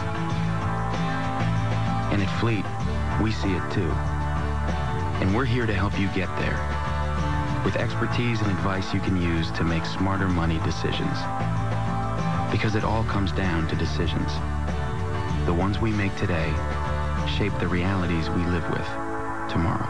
And at Fleet, we see it too. And we're here to help you get there with expertise and advice you can use to make smarter money decisions. Because it all comes down to decisions. The ones we make today shape the realities we live with tomorrow.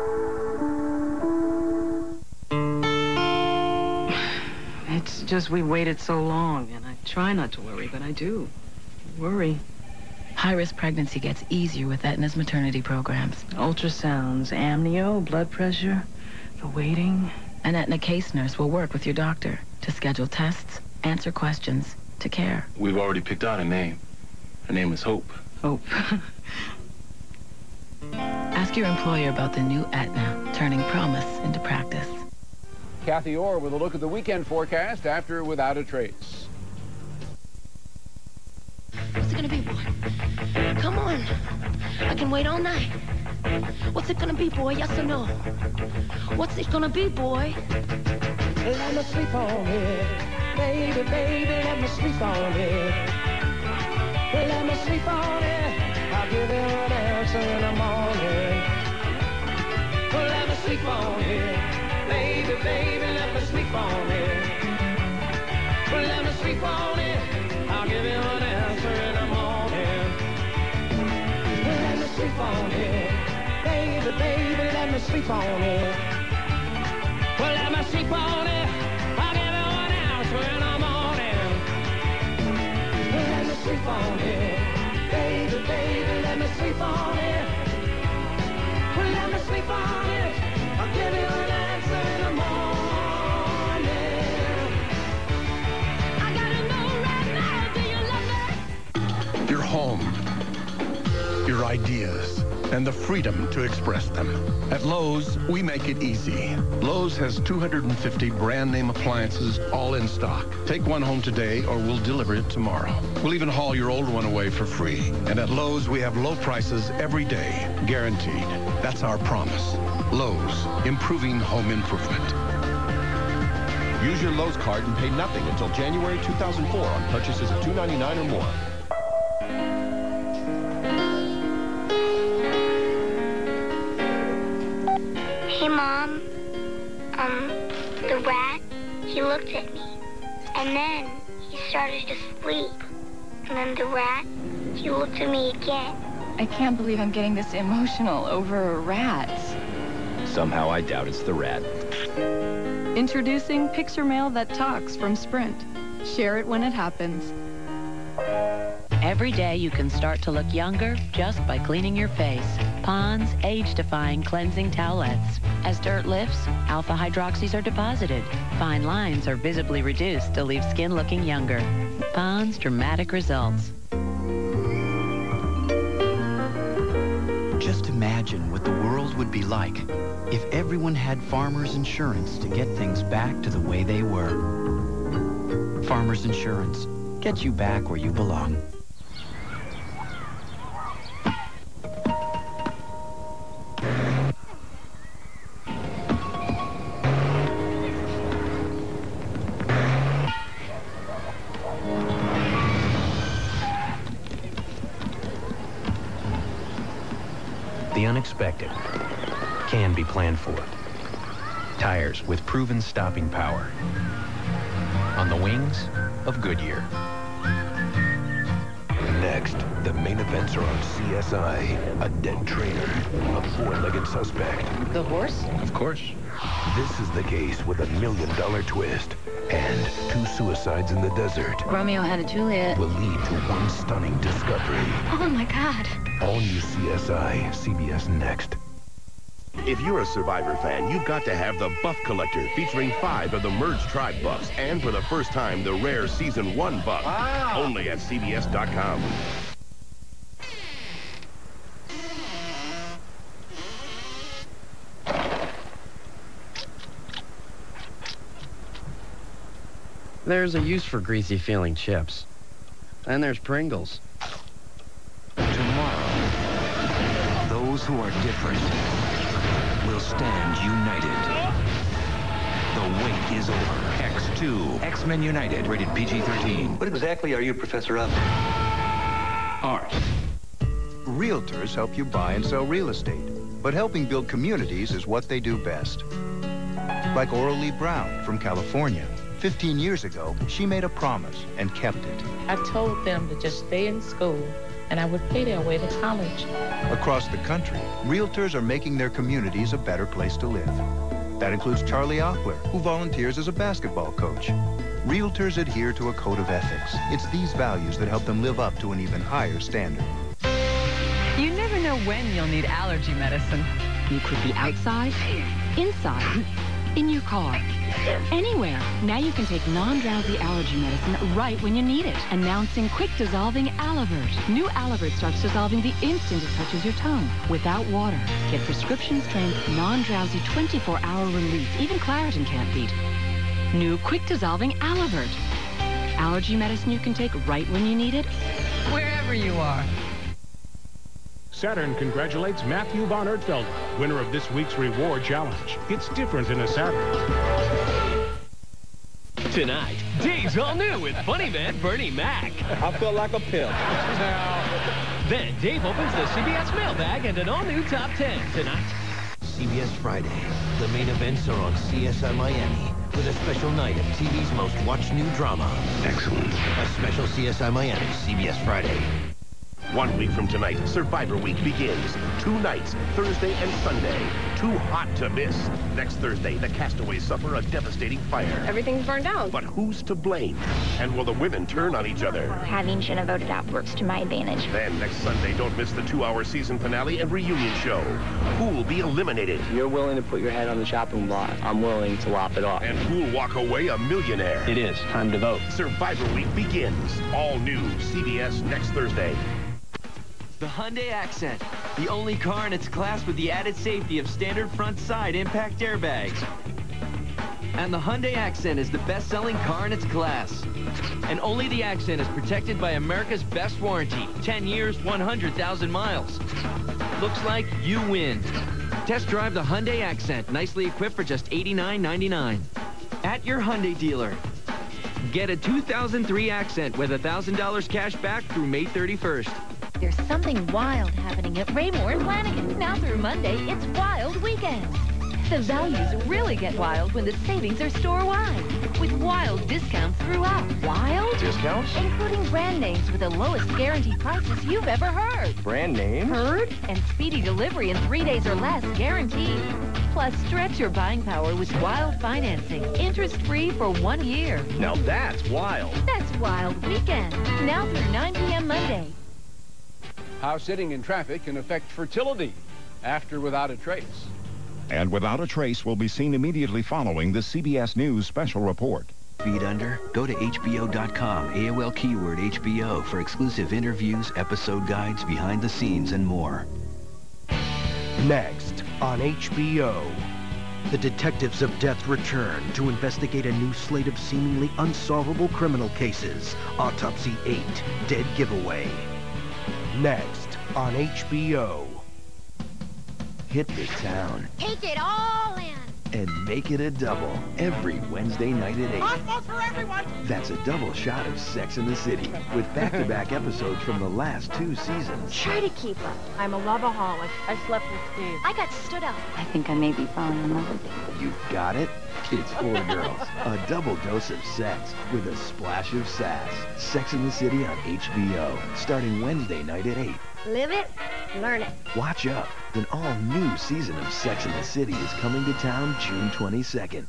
It's just we waited so long, and I try not to worry, but I do. Worry. High-risk pregnancy gets easier with Aetna's maternity programs. Ultrasounds, amnio, blood pressure, the waiting. An Aetna case nurse will work with your doctor to schedule tests, answer questions, to care. We've already picked out a name. Her name is Hope. Hope. Ask your employer about the new Aetna, turning promise into practice. Kathy Orr with a look at the weekend forecast after Without a Trace. What's it gonna be, boy? Come on. I can wait all night. What's it gonna be, boy? Yes or no? What's it gonna be, boy? Let me sleep on it. Baby, baby, let me sleep on it. Let me sleep on it. I'll give you an answer in the morning. Let me sleep on it. Baby, baby, let me sleep on it. Let me sleep on it. I'll give you an answer in the morning. Let me sleep on it. Baby, baby, let me sleep on it. Well, let me sleep on it. I'll give you an answer in the morning. Let me sleep on it. Baby, baby, let me sleep on it. Well, let me sleep on it. I'll give you an answer in the morning. I gotta know right now, do you love me? Your home, your ideas, and the freedom to express them. At Lowe's, we make it easy. Lowe's has two hundred fifty brand name appliances all in stock. Take one home today or we'll deliver it tomorrow. We'll even haul your old one away for free. And at Lowe's, we have low prices every day, guaranteed. That's our promise. Lowe's, improving home improvement. Use your Lowe's card and pay nothing until January two thousand four on purchases of two ninety-nine or more. Hey, Mom. Um, the rat, he looked at me. And then he started to sleep. And then the rat, he looked at me again. I can't believe I'm getting this emotional over a rat. Somehow I doubt it's the rat. Introducing Picture Mail That Talks from Sprint. Share it when it happens. Every day you can start to look younger just by cleaning your face. Pond's age-defying cleansing towelettes. As dirt lifts, alpha hydroxys are deposited. Fine lines are visibly reduced to leave skin looking younger. Pond's dramatic results. Just imagine what the world would be like if everyone had Farmers Insurance to get things back to the way they were. Farmers Insurance gets you back where you belong. The unexpected can be planned for. Tires with proven stopping power. On the wings of Goodyear. Next, the main events are on C S I. A dead trainer, a four-legged suspect. The horse? Of course. This is the case with a million-dollar twist. And two suicides in the desert Romeo had a Juliet. will lead to one stunning discovery. Oh, my God. All new C S I, C B S Next. If you're a Survivor fan, you've got to have the Buff Collector, featuring five of the Merged Tribe buffs, and for the first time, the rare Season one buff. Wow. Only at C B S dot com. There's a use for greasy-feeling chips. And there's Pringles. Tomorrow, those who are different will stand united. The wait is over. X two, X-Men United, rated P G thirteen. What exactly are you, Professor of? Art. Realtors help you buy and sell real estate, but helping build communities is what they do best. Like Oralee Brown from California. fifteen years ago, she made a promise and kept it. I told them to just stay in school, and I would pay their way to college. Across the country, realtors are making their communities a better place to live. That includes Charlie Ockler, who volunteers as a basketball coach. Realtors adhere to a code of ethics. It's these values that help them live up to an even higher standard. You never know when you'll need allergy medicine. You could be outside, inside, in your car, anywhere. Now you can take non-drowsy allergy medicine right when you need it. Announcing quick-dissolving Alavert. New Alavert starts dissolving the instant it touches your tongue, without water. Get prescription-strength, non-drowsy twenty-four hour relief. Even Claritin can't beat. New quick-dissolving Alavert. Allergy medicine you can take right when you need it, wherever you are. Saturn congratulates Matthew von Ertfelder, winner of this week's Reward Challenge. It's different in a Saturn. Tonight, Dave's all new with funny man Bernie Mac. I feel like a pimp. Then Dave opens the C B S mailbag and an all-new top ten tonight. C B S Friday. The main events are on C S I Miami with a special night of T V's most watched new drama. Excellent. A special C S I Miami C B S Friday. One week from tonight, Survivor Week begins. Two nights, Thursday and Sunday. Too hot to miss. Next Thursday, the castaways suffer a devastating fire. Everything's burned out. But who's to blame? And will the women turn on each other? Having Jenna voted out works to my advantage. Then next Sunday, don't miss the two-hour season finale and reunion show. Who will be eliminated? You're willing to put your head on the chopping block. I'm willing to lop it off. And who'll walk away a millionaire? It is time to vote. Survivor Week begins. All new C B S next Thursday. The Hyundai Accent, the only car in its class with the added safety of standard front side impact airbags. And the Hyundai Accent is the best-selling car in its class. And only the Accent is protected by America's best warranty, ten years, one hundred thousand miles. Looks like you win. Test drive the Hyundai Accent, nicely equipped for just eighty-nine ninety-nine. At your Hyundai dealer. Get a two thousand three Accent with one thousand dollars cash back through May thirty-first. There's something wild happening at Raymore and Flanagan. Now through Monday, it's Wild Weekends. The values really get wild when the savings are store-wide. With wild discounts throughout. Wild? Discounts? Including brand names with the lowest guaranteed prices you've ever heard. Brand names? Heard? And speedy delivery in three days or less, guaranteed. Plus, stretch your buying power with wild financing. Interest-free for one year. Now that's wild. That's Wild Weekend. Now through nine p m Monday. How sitting in traffic can affect fertility after Without a Trace. And Without a Trace will be seen immediately following the C B S News special report. Feed under? Go to H B O dot com, A O L keyword H B O for exclusive interviews, episode guides, behind the scenes, and more. Next on H B O. The detectives of death return to investigate a new slate of seemingly unsolvable criminal cases. Autopsy eight, Dead Giveaway. Next on H B O. Hit the town Take it all in. and make it a double every Wednesday night at eight. Osmos for everyone. That's a double shot of Sex in the City with back-to-back episodes from the last two seasons. Try to keep up. I'm a loveaholic. I slept with Steve. I got stood up. I think I may be falling in love with you. You've got it. It's four girls, a double dose of sex with a splash of sass. Sex and the City on H B O, starting Wednesday night at eight. Live it, learn it. Watch up. An all-new season of Sex and the City is coming to town June twenty-second.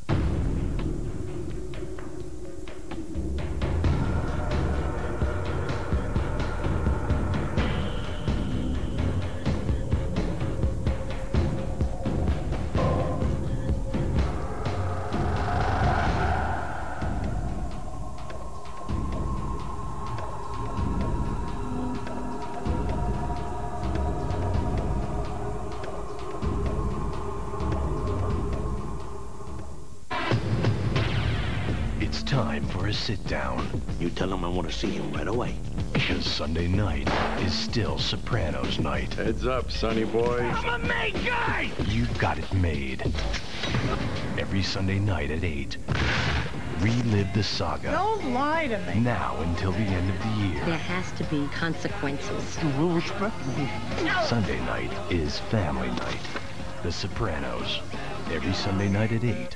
It's time for a sit-down. You tell him I want to see him right away. Because Sunday night is still Sopranos night. Heads up, sonny boy. I'm a made guy! You've got it made. Every Sunday night at eight. Relive the saga. Don't lie to me. Now until the end of the year. There has to be consequences. You will respect me. Sunday night is family night. The Sopranos. Every Sunday night at eight.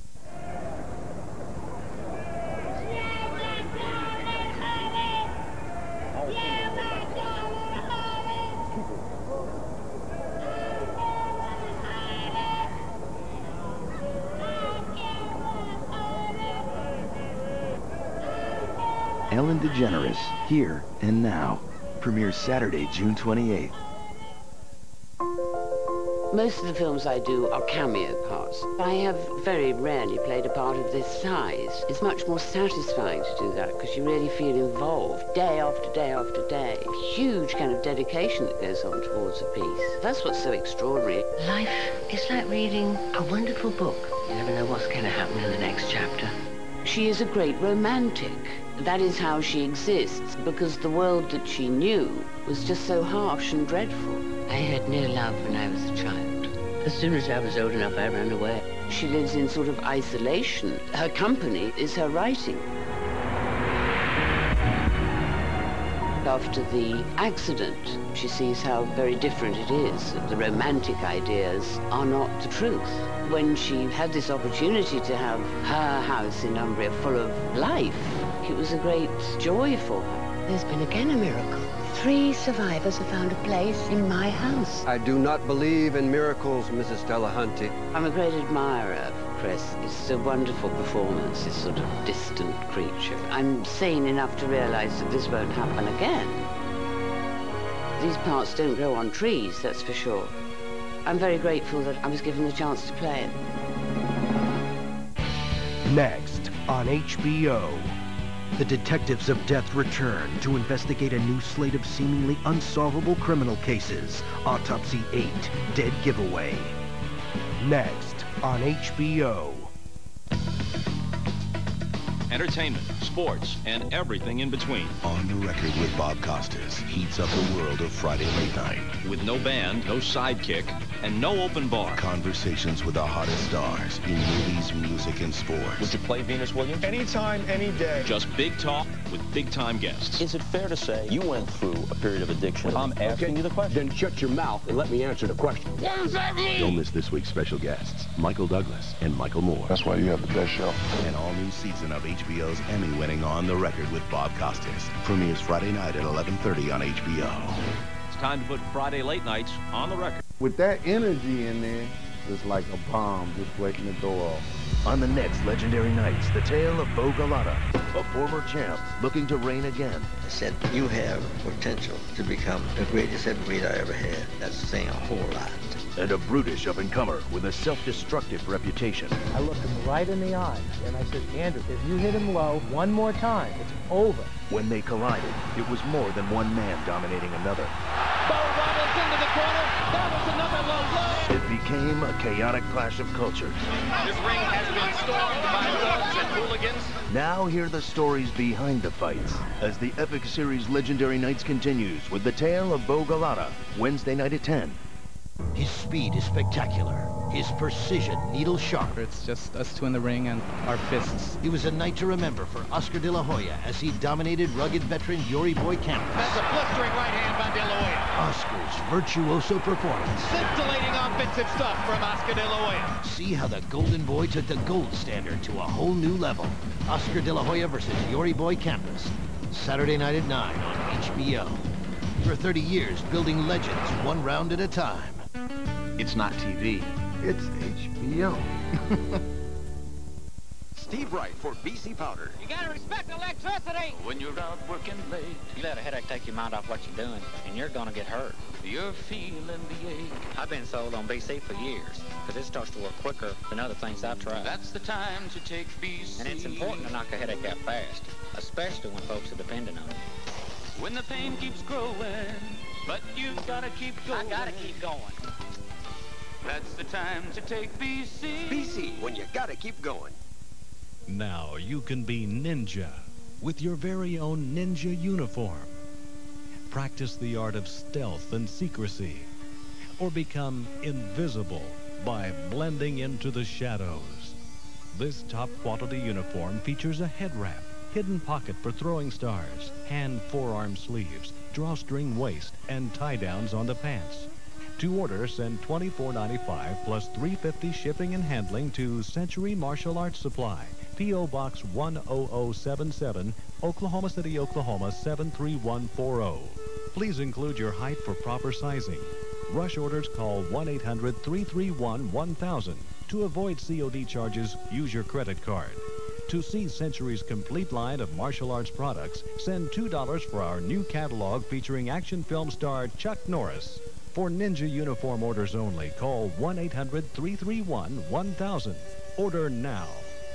Ellen DeGeneres, Here and Now. Premieres Saturday, June twenty-eighth. Most of the films I do are cameo parts. I have very rarely played a part of this size. It's much more satisfying to do that because you really feel involved day after day after day. Huge kind of dedication that goes on towards a piece. That's what's so extraordinary. Life is like reading a wonderful book. You never know what's going to happen in the next chapter. She is a great romantic. That is how she exists, because the world that she knew was just so harsh and dreadful. I had no love when I was a child. As soon as I was old enough, I ran away. She lives in sort of isolation. Her company is her writing. After the accident, she sees how very different it is. The romantic ideas are not the truth. When she had this opportunity to have her house in Umbria full of life, it was a great joy for her. There's been again a miracle. Three survivors have found a place in my house. I do not believe in miracles, Missus Delahunty. I'm a great admirer of Chris. It's a wonderful performance, this sort of distant creature. I'm sane enough to realize that this won't happen again. These parts don't grow on trees, that's for sure. I'm very grateful that I was given the chance to play it. Next on H B O. The detectives of death return to investigate a new slate of seemingly unsolvable criminal cases. Autopsy eight, Dead Giveaway. Next on H B O. Entertainment, sports, and everything in between. On the Record with Bob Costas heats up the world of Friday late night. With no band, no sidekick, and no open bar. Conversations with the hottest stars in movies, music, and sports. Would you play Venus Williams? Anytime, any day. Just big talk with big-time guests. Is it fair to say you went through a period of addiction? I'm asking okay. you the question. Then shut your mouth and let me answer the question. What does that mean? Don't miss this week's special guests, Michael Douglas and Michael Moore. That's why you have the best show. An all-new season of H B O's Emmy-winning On the Record with Bob Costas. Premieres Friday night at eleven thirty on H B O. It's time to put Friday late nights on the record. With that energy in there, it's like a bomb just waiting to go off. On the next Legendary Nights, the tale of Bo Galata, a former champ looking to reign again. I said, you have potential to become the greatest heavyweight I ever had. That's saying a whole lot. And a brutish up-and-comer with a self-destructive reputation. I looked him right in the eyes, and I said, Andrew, if you hit him low one more time, it's over. When they collided, it was more than one man dominating another. Bo waddles into the corner. That was another low blow. It became a chaotic clash of cultures. This ring has been stormed by thugs and hooligans. Now hear the stories behind the fights as the epic series Legendary Nights continues with the tale of Bo Galata, Wednesday night at ten. His speed is spectacular. His precision needle sharp. It's just us two in the ring and our fists. He was a night to remember for Oscar De La Hoya as he dominated rugged veteran Yuri Boy Campos. That's a blistering right hand by De La Hoya. Oscar's virtuoso performance. Scintillating offensive stuff from Oscar De La Hoya. See how the Golden Boy took the gold standard to a whole new level. Oscar De La Hoya versus Yuri Boy Campos. Saturday night at nine on H B O. For thirty years, building legends one round at a time. It's not T V. It's H B O. Steve Wright for B C Powder. You gotta respect electricity. When you're out working late, you let a headache take your mind off what you're doing, and you're gonna get hurt. You're feeling the ache. I've been sold on B C for years, because it starts to work quicker than other things I've tried. That's the time to take B C. And it's important to knock a headache out fast, especially when folks are depending on it. When the pain keeps growing, but you've gotta keep going. I gotta keep going. That's the time to take B C. B C, when you gotta keep going. Now you can be ninja with your very own ninja uniform. Practice the art of stealth and secrecy, or become invisible by blending into the shadows. This top quality uniform features a head wrap, hidden pocket for throwing stars, hand forearm sleeves, drawstring waist, and tie-downs on the pants. To order, send twenty-four ninety-five plus three fifty shipping and handling to Century Martial Arts Supply, P O Box one oh oh seven seven, Oklahoma City, Oklahoma seven three one four zero. Please include your height for proper sizing. Rush orders, call one eight hundred three three one one thousand. To avoid C O D charges, use your credit card. To see Century's complete line of martial arts products, send two dollars for our new catalog featuring action film star Chuck Norris. For ninja uniform orders only, call one eight hundred three three one one thousand. Order now.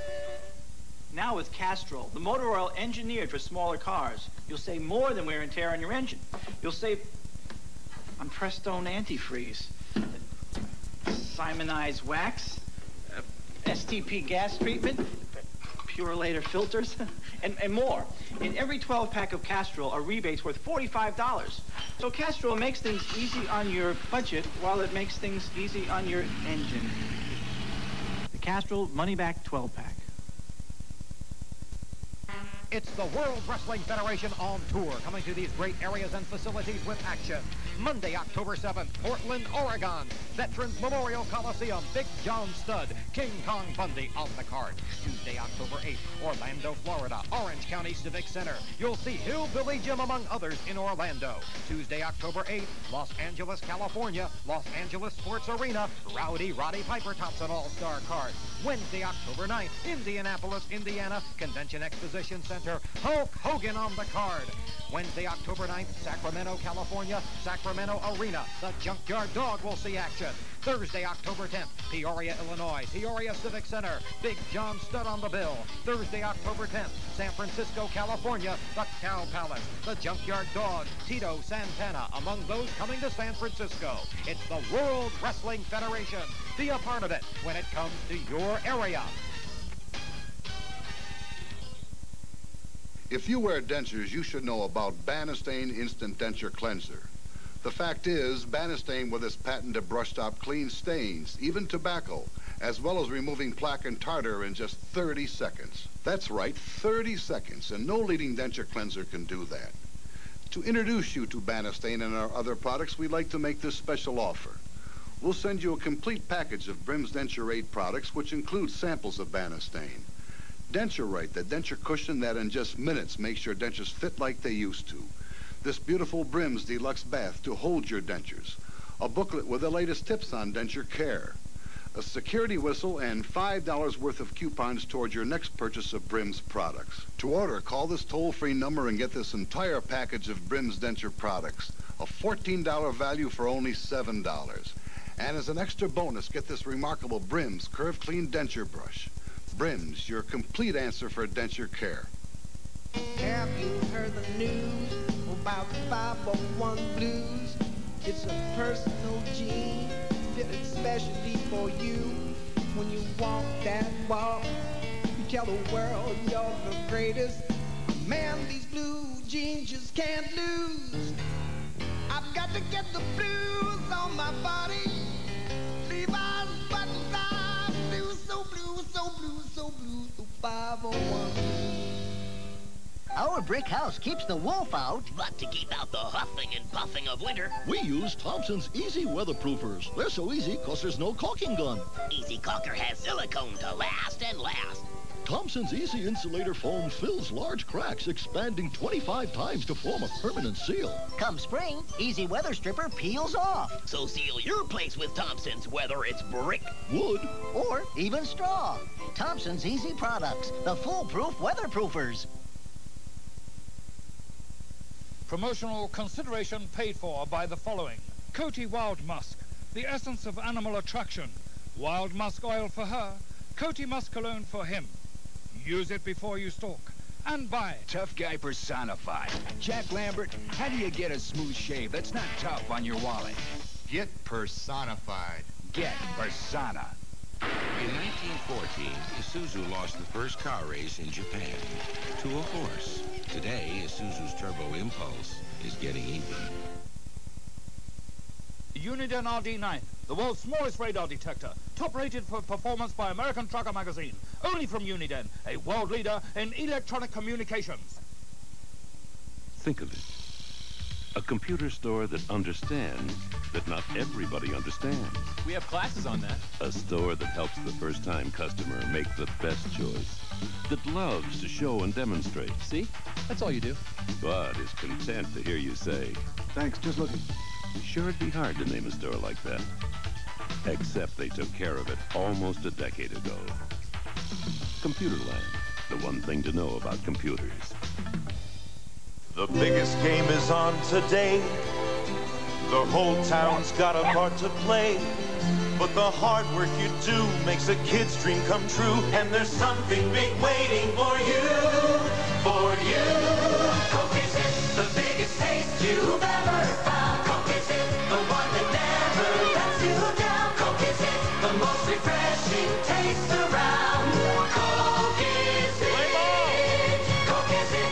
Now with Castrol, the motor oil engineered for smaller cars, you'll save more than wear and tear on your engine. You'll save on Prestone antifreeze, Simonized wax, uh, S T P gas treatment, Purelator filters, and, and more. In every twelve pack of Castrol are rebates worth forty-five dollars. So Castrol makes things easy on your budget while it makes things easy on your engine. The Castrol Money Back twelve pack. It's the World Wrestling Federation on tour, coming to these great areas and facilities with action. Monday, October seventh, Portland, Oregon. Veterans Memorial Coliseum, Big John Studd, King Kong Bundy on the card. Tuesday, October eighth, Orlando, Florida, Orange County Civic Center. You'll see Hillbilly Jim among others in Orlando. Tuesday, October eighth, Los Angeles, California, Los Angeles Sports Arena, Rowdy Roddy Piper tops an all-star card. Wednesday, October ninth, Indianapolis, Indiana, Convention Exposition Center, Hulk Hogan on the card. Wednesday, October ninth, Sacramento, California, Sacramento Arena. The Junkyard Dog will see action. Thursday, October tenth, Peoria, Illinois, Peoria Civic Center, Big John Studd on the bill. Thursday, October tenth, San Francisco, California, the Cow Palace, the Junkyard Dog, Tito Santana, among those coming to San Francisco. It's the World Wrestling Federation. Be a part of it when it comes to your area. If you wear dentures, you should know about Banastane Instant Denture Cleanser. The fact is, Banastane with its patented brush stop cleans stains, even tobacco, as well as removing plaque and tartar in just thirty seconds. That's right, thirty seconds, and no leading denture cleanser can do that. To introduce you to Banastane and our other products, we'd like to make this special offer. We'll send you a complete package of Brim's Denture eight products, which includes samples of Banastane. Denture Right, the denture cushion that in just minutes makes your dentures fit like they used to. This beautiful Brim's Deluxe Bath to hold your dentures. A booklet with the latest tips on denture care. A security whistle and five dollars worth of coupons towards your next purchase of Brim's products. To order, call this toll-free number and get this entire package of Brim's Denture products. A fourteen dollar value for only seven dollars. And as an extra bonus, get this remarkable Brim's Curve Clean Denture Brush. Brim's, your complete answer for denture care. Have you heard the news about the five oh one blues? It's a personal gene fitted specially for you. When you walk that walk, you tell the world you're the greatest. Man, these blue jeans just can't lose. I've got to get the blues on on my body. Levi's buttons are blue, so blue, so blue, so blue, so five oh one blue. Our brick house keeps the wolf out. But to keep out the huffing and puffing of winter, we use Thompson's Easy Weatherproofers. They're so easy because there's no caulking gun. Easy Caulker has silicone to last and last. Thompson's Easy Insulator Foam fills large cracks, expanding twenty-five times to form a permanent seal. Come spring, Easy Weather Stripper peels off. So seal your place with Thompson's, whether it's brick, wood, or even straw. Thompson's Easy Products, the foolproof weatherproofers. Promotional consideration paid for by the following. Coty Wild Musk, the essence of animal attraction. Wild Musk oil for her, Coty Musk cologne for him. Use it before you stalk. And buy. Tough guy personified. Jack Lambert, how do you get a smooth shave that's not tough on your wallet? Get personified. Get persona. In nineteen fourteen, Isuzu lost the first car race in Japan to a horse. Today, Isuzu's Turbo Impulse is getting even. Uniden R D nine, the world's smallest radar detector. Top rated for performance by American Trucker magazine. Only from Uniden, a world leader in electronic communications. Think of it. A computer store that understands that not everybody understands. We have classes on that. A store that helps the first-time customer make the best choice. That loves to show and demonstrate. See? That's all you do. But is content to hear you say, thanks, just looking. Sure, it'd be hard to name a store like that. Except they took care of it almost a decade ago. Computerland, the one thing to know about computers. The biggest game is on today. The whole town's got a part to play. But the hard work you do makes a kid's dream come true. And there's something big waiting for you, for you. Coke is it, the biggest taste you've ever found. Coke is it, the one that never lets you down. Coke is it, the most refreshing taste around. Coke is it, Coke is it.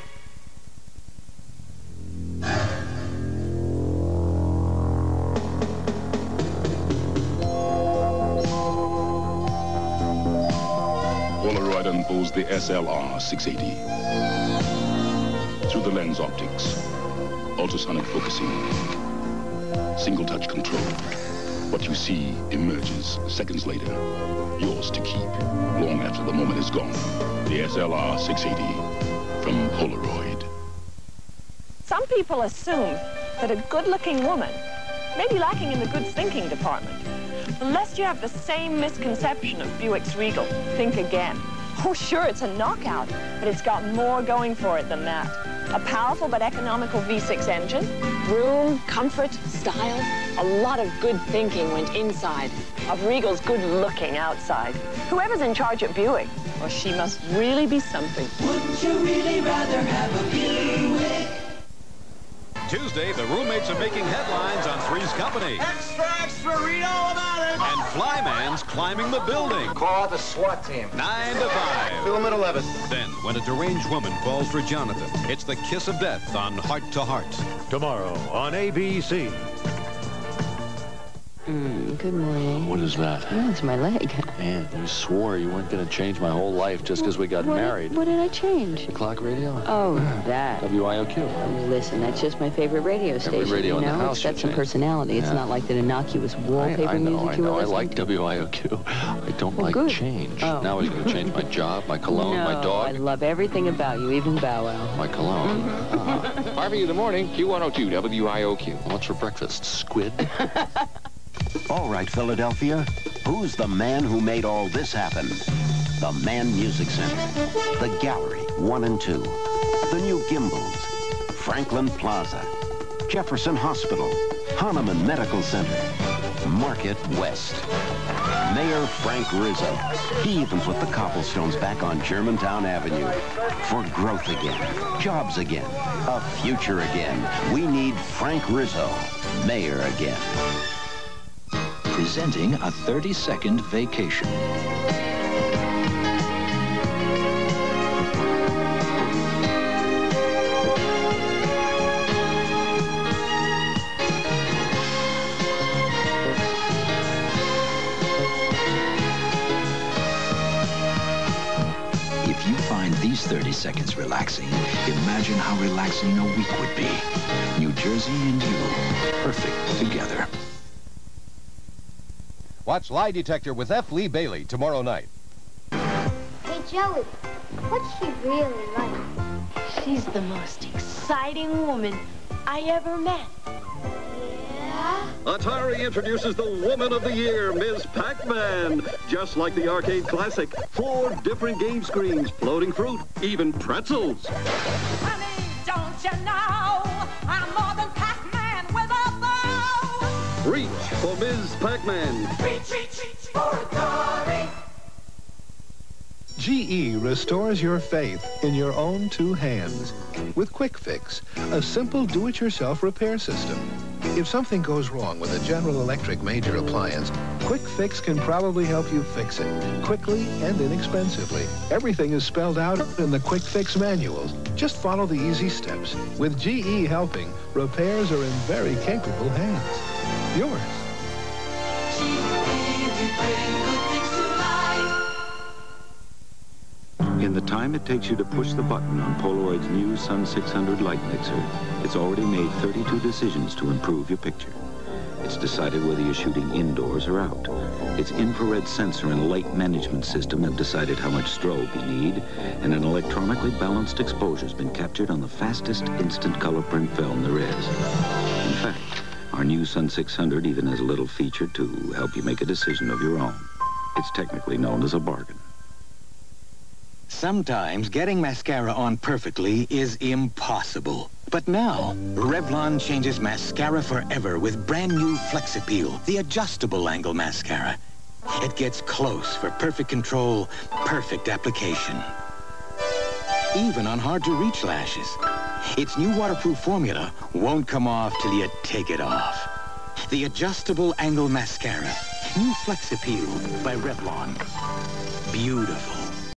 Polaroid unfolds the S L R six eighty. Through the lens optics, ultrasonic focusing, single touch control. What you see emerges seconds later, yours to keep, long after the moment is gone. The S L R six eighty from Polaroid. Some people assume that a good-looking woman may be lacking in the good thinking department. Unless you have the same misconception of Buick's Regal, think again. Oh, sure, it's a knockout, but it's got more going for it than that. A powerful but economical V six engine, room, comfort, style. A lot of good thinking went inside of Regal's good-looking outside. Whoever's in charge at Buick, well, she must really be something. Wouldn't you really rather have a Buick? Tuesday, the roommates are making headlines on Three's Company. Extra, extra, read all about it. And Flyman's climbing the building. Call out the SWAT team. Nine to five. Film at eleven. Then, when a deranged woman falls for Jonathan, it's the kiss of death on Heart to Heart. Tomorrow on A B C. Mm, good morning. What is that? Oh, it's my leg. Man, you swore you weren't going to change my whole life just because we got what, married. What did I change? The clock radio. Oh, that. W I O Q. Oh, listen, that's just my favorite radio station. Every radio you know? in the house It's got you some change. personality. Yeah. It's not like that innocuous wallpaper I, I know, music I you know. were I listening like to. W I O Q. I don't Well, like good. change. Oh. Now he's going to change my job, my cologne, no, my dog. I love everything about you, even Bow Wow. My cologne. Mm-hmm. uh, Harvey in the morning, Q one oh two, W I O Q. What's for breakfast? Squid? All right, Philadelphia, who's the man who made all this happen? The Mann Music Center, the Gallery one and two, the new Gimbals, Franklin Plaza, Jefferson Hospital, Hahnemann Medical Center, Market West. Mayor Frank Rizzo, he even put the cobblestones back on Germantown Avenue. For growth again, jobs again, a future again, we need Frank Rizzo, mayor again. Presenting a thirty-second vacation. seconds relaxing, imagine how relaxing a week would be. New Jersey and you, perfect together. Watch Lie Detector with F. Lee Bailey tomorrow night. Hey, Joey, what's she really like? She's the most exciting woman I ever met. Yeah? Atari introduces the Woman of the Year, Miz Pac-Man. Just like the arcade classic, four different game screens, floating fruit, even pretzels. Honey, don't you know I'm more than Pac-Man with a bow? Reach for Miz Pac-Man. Reach, reach, reach for Atari. G E restores your faith in your own two hands with Quick Fix, a simple do-it-yourself repair system. If something goes wrong with a General Electric major appliance, Quick Fix can probably help you fix it quickly and inexpensively. Everything is spelled out in the Quick Fix manuals. Just follow the easy steps. With G E helping, repairs are in very capable hands. Yours. In the time it takes you to push the button on Polaroid's new Sun six hundred light mixer, it's already made thirty-two decisions to improve your picture. It's decided whether you're shooting indoors or out. Its infrared sensor and light management system have decided how much strobe you need, and an electronically balanced exposure's been captured on the fastest instant color print film there is. In fact, our new Sun six hundred even has a little feature to help you make a decision of your own. It's technically known as a bargain. Sometimes getting mascara on perfectly is impossible. But now, Revlon changes mascara forever with brand new Flex Appeal, the adjustable angle mascara. It gets close for perfect control, perfect application. Even on hard-to-reach lashes. Its new waterproof formula won't come off till you take it off. The adjustable angle mascara, new Flex Appeal by Revlon. Beautiful.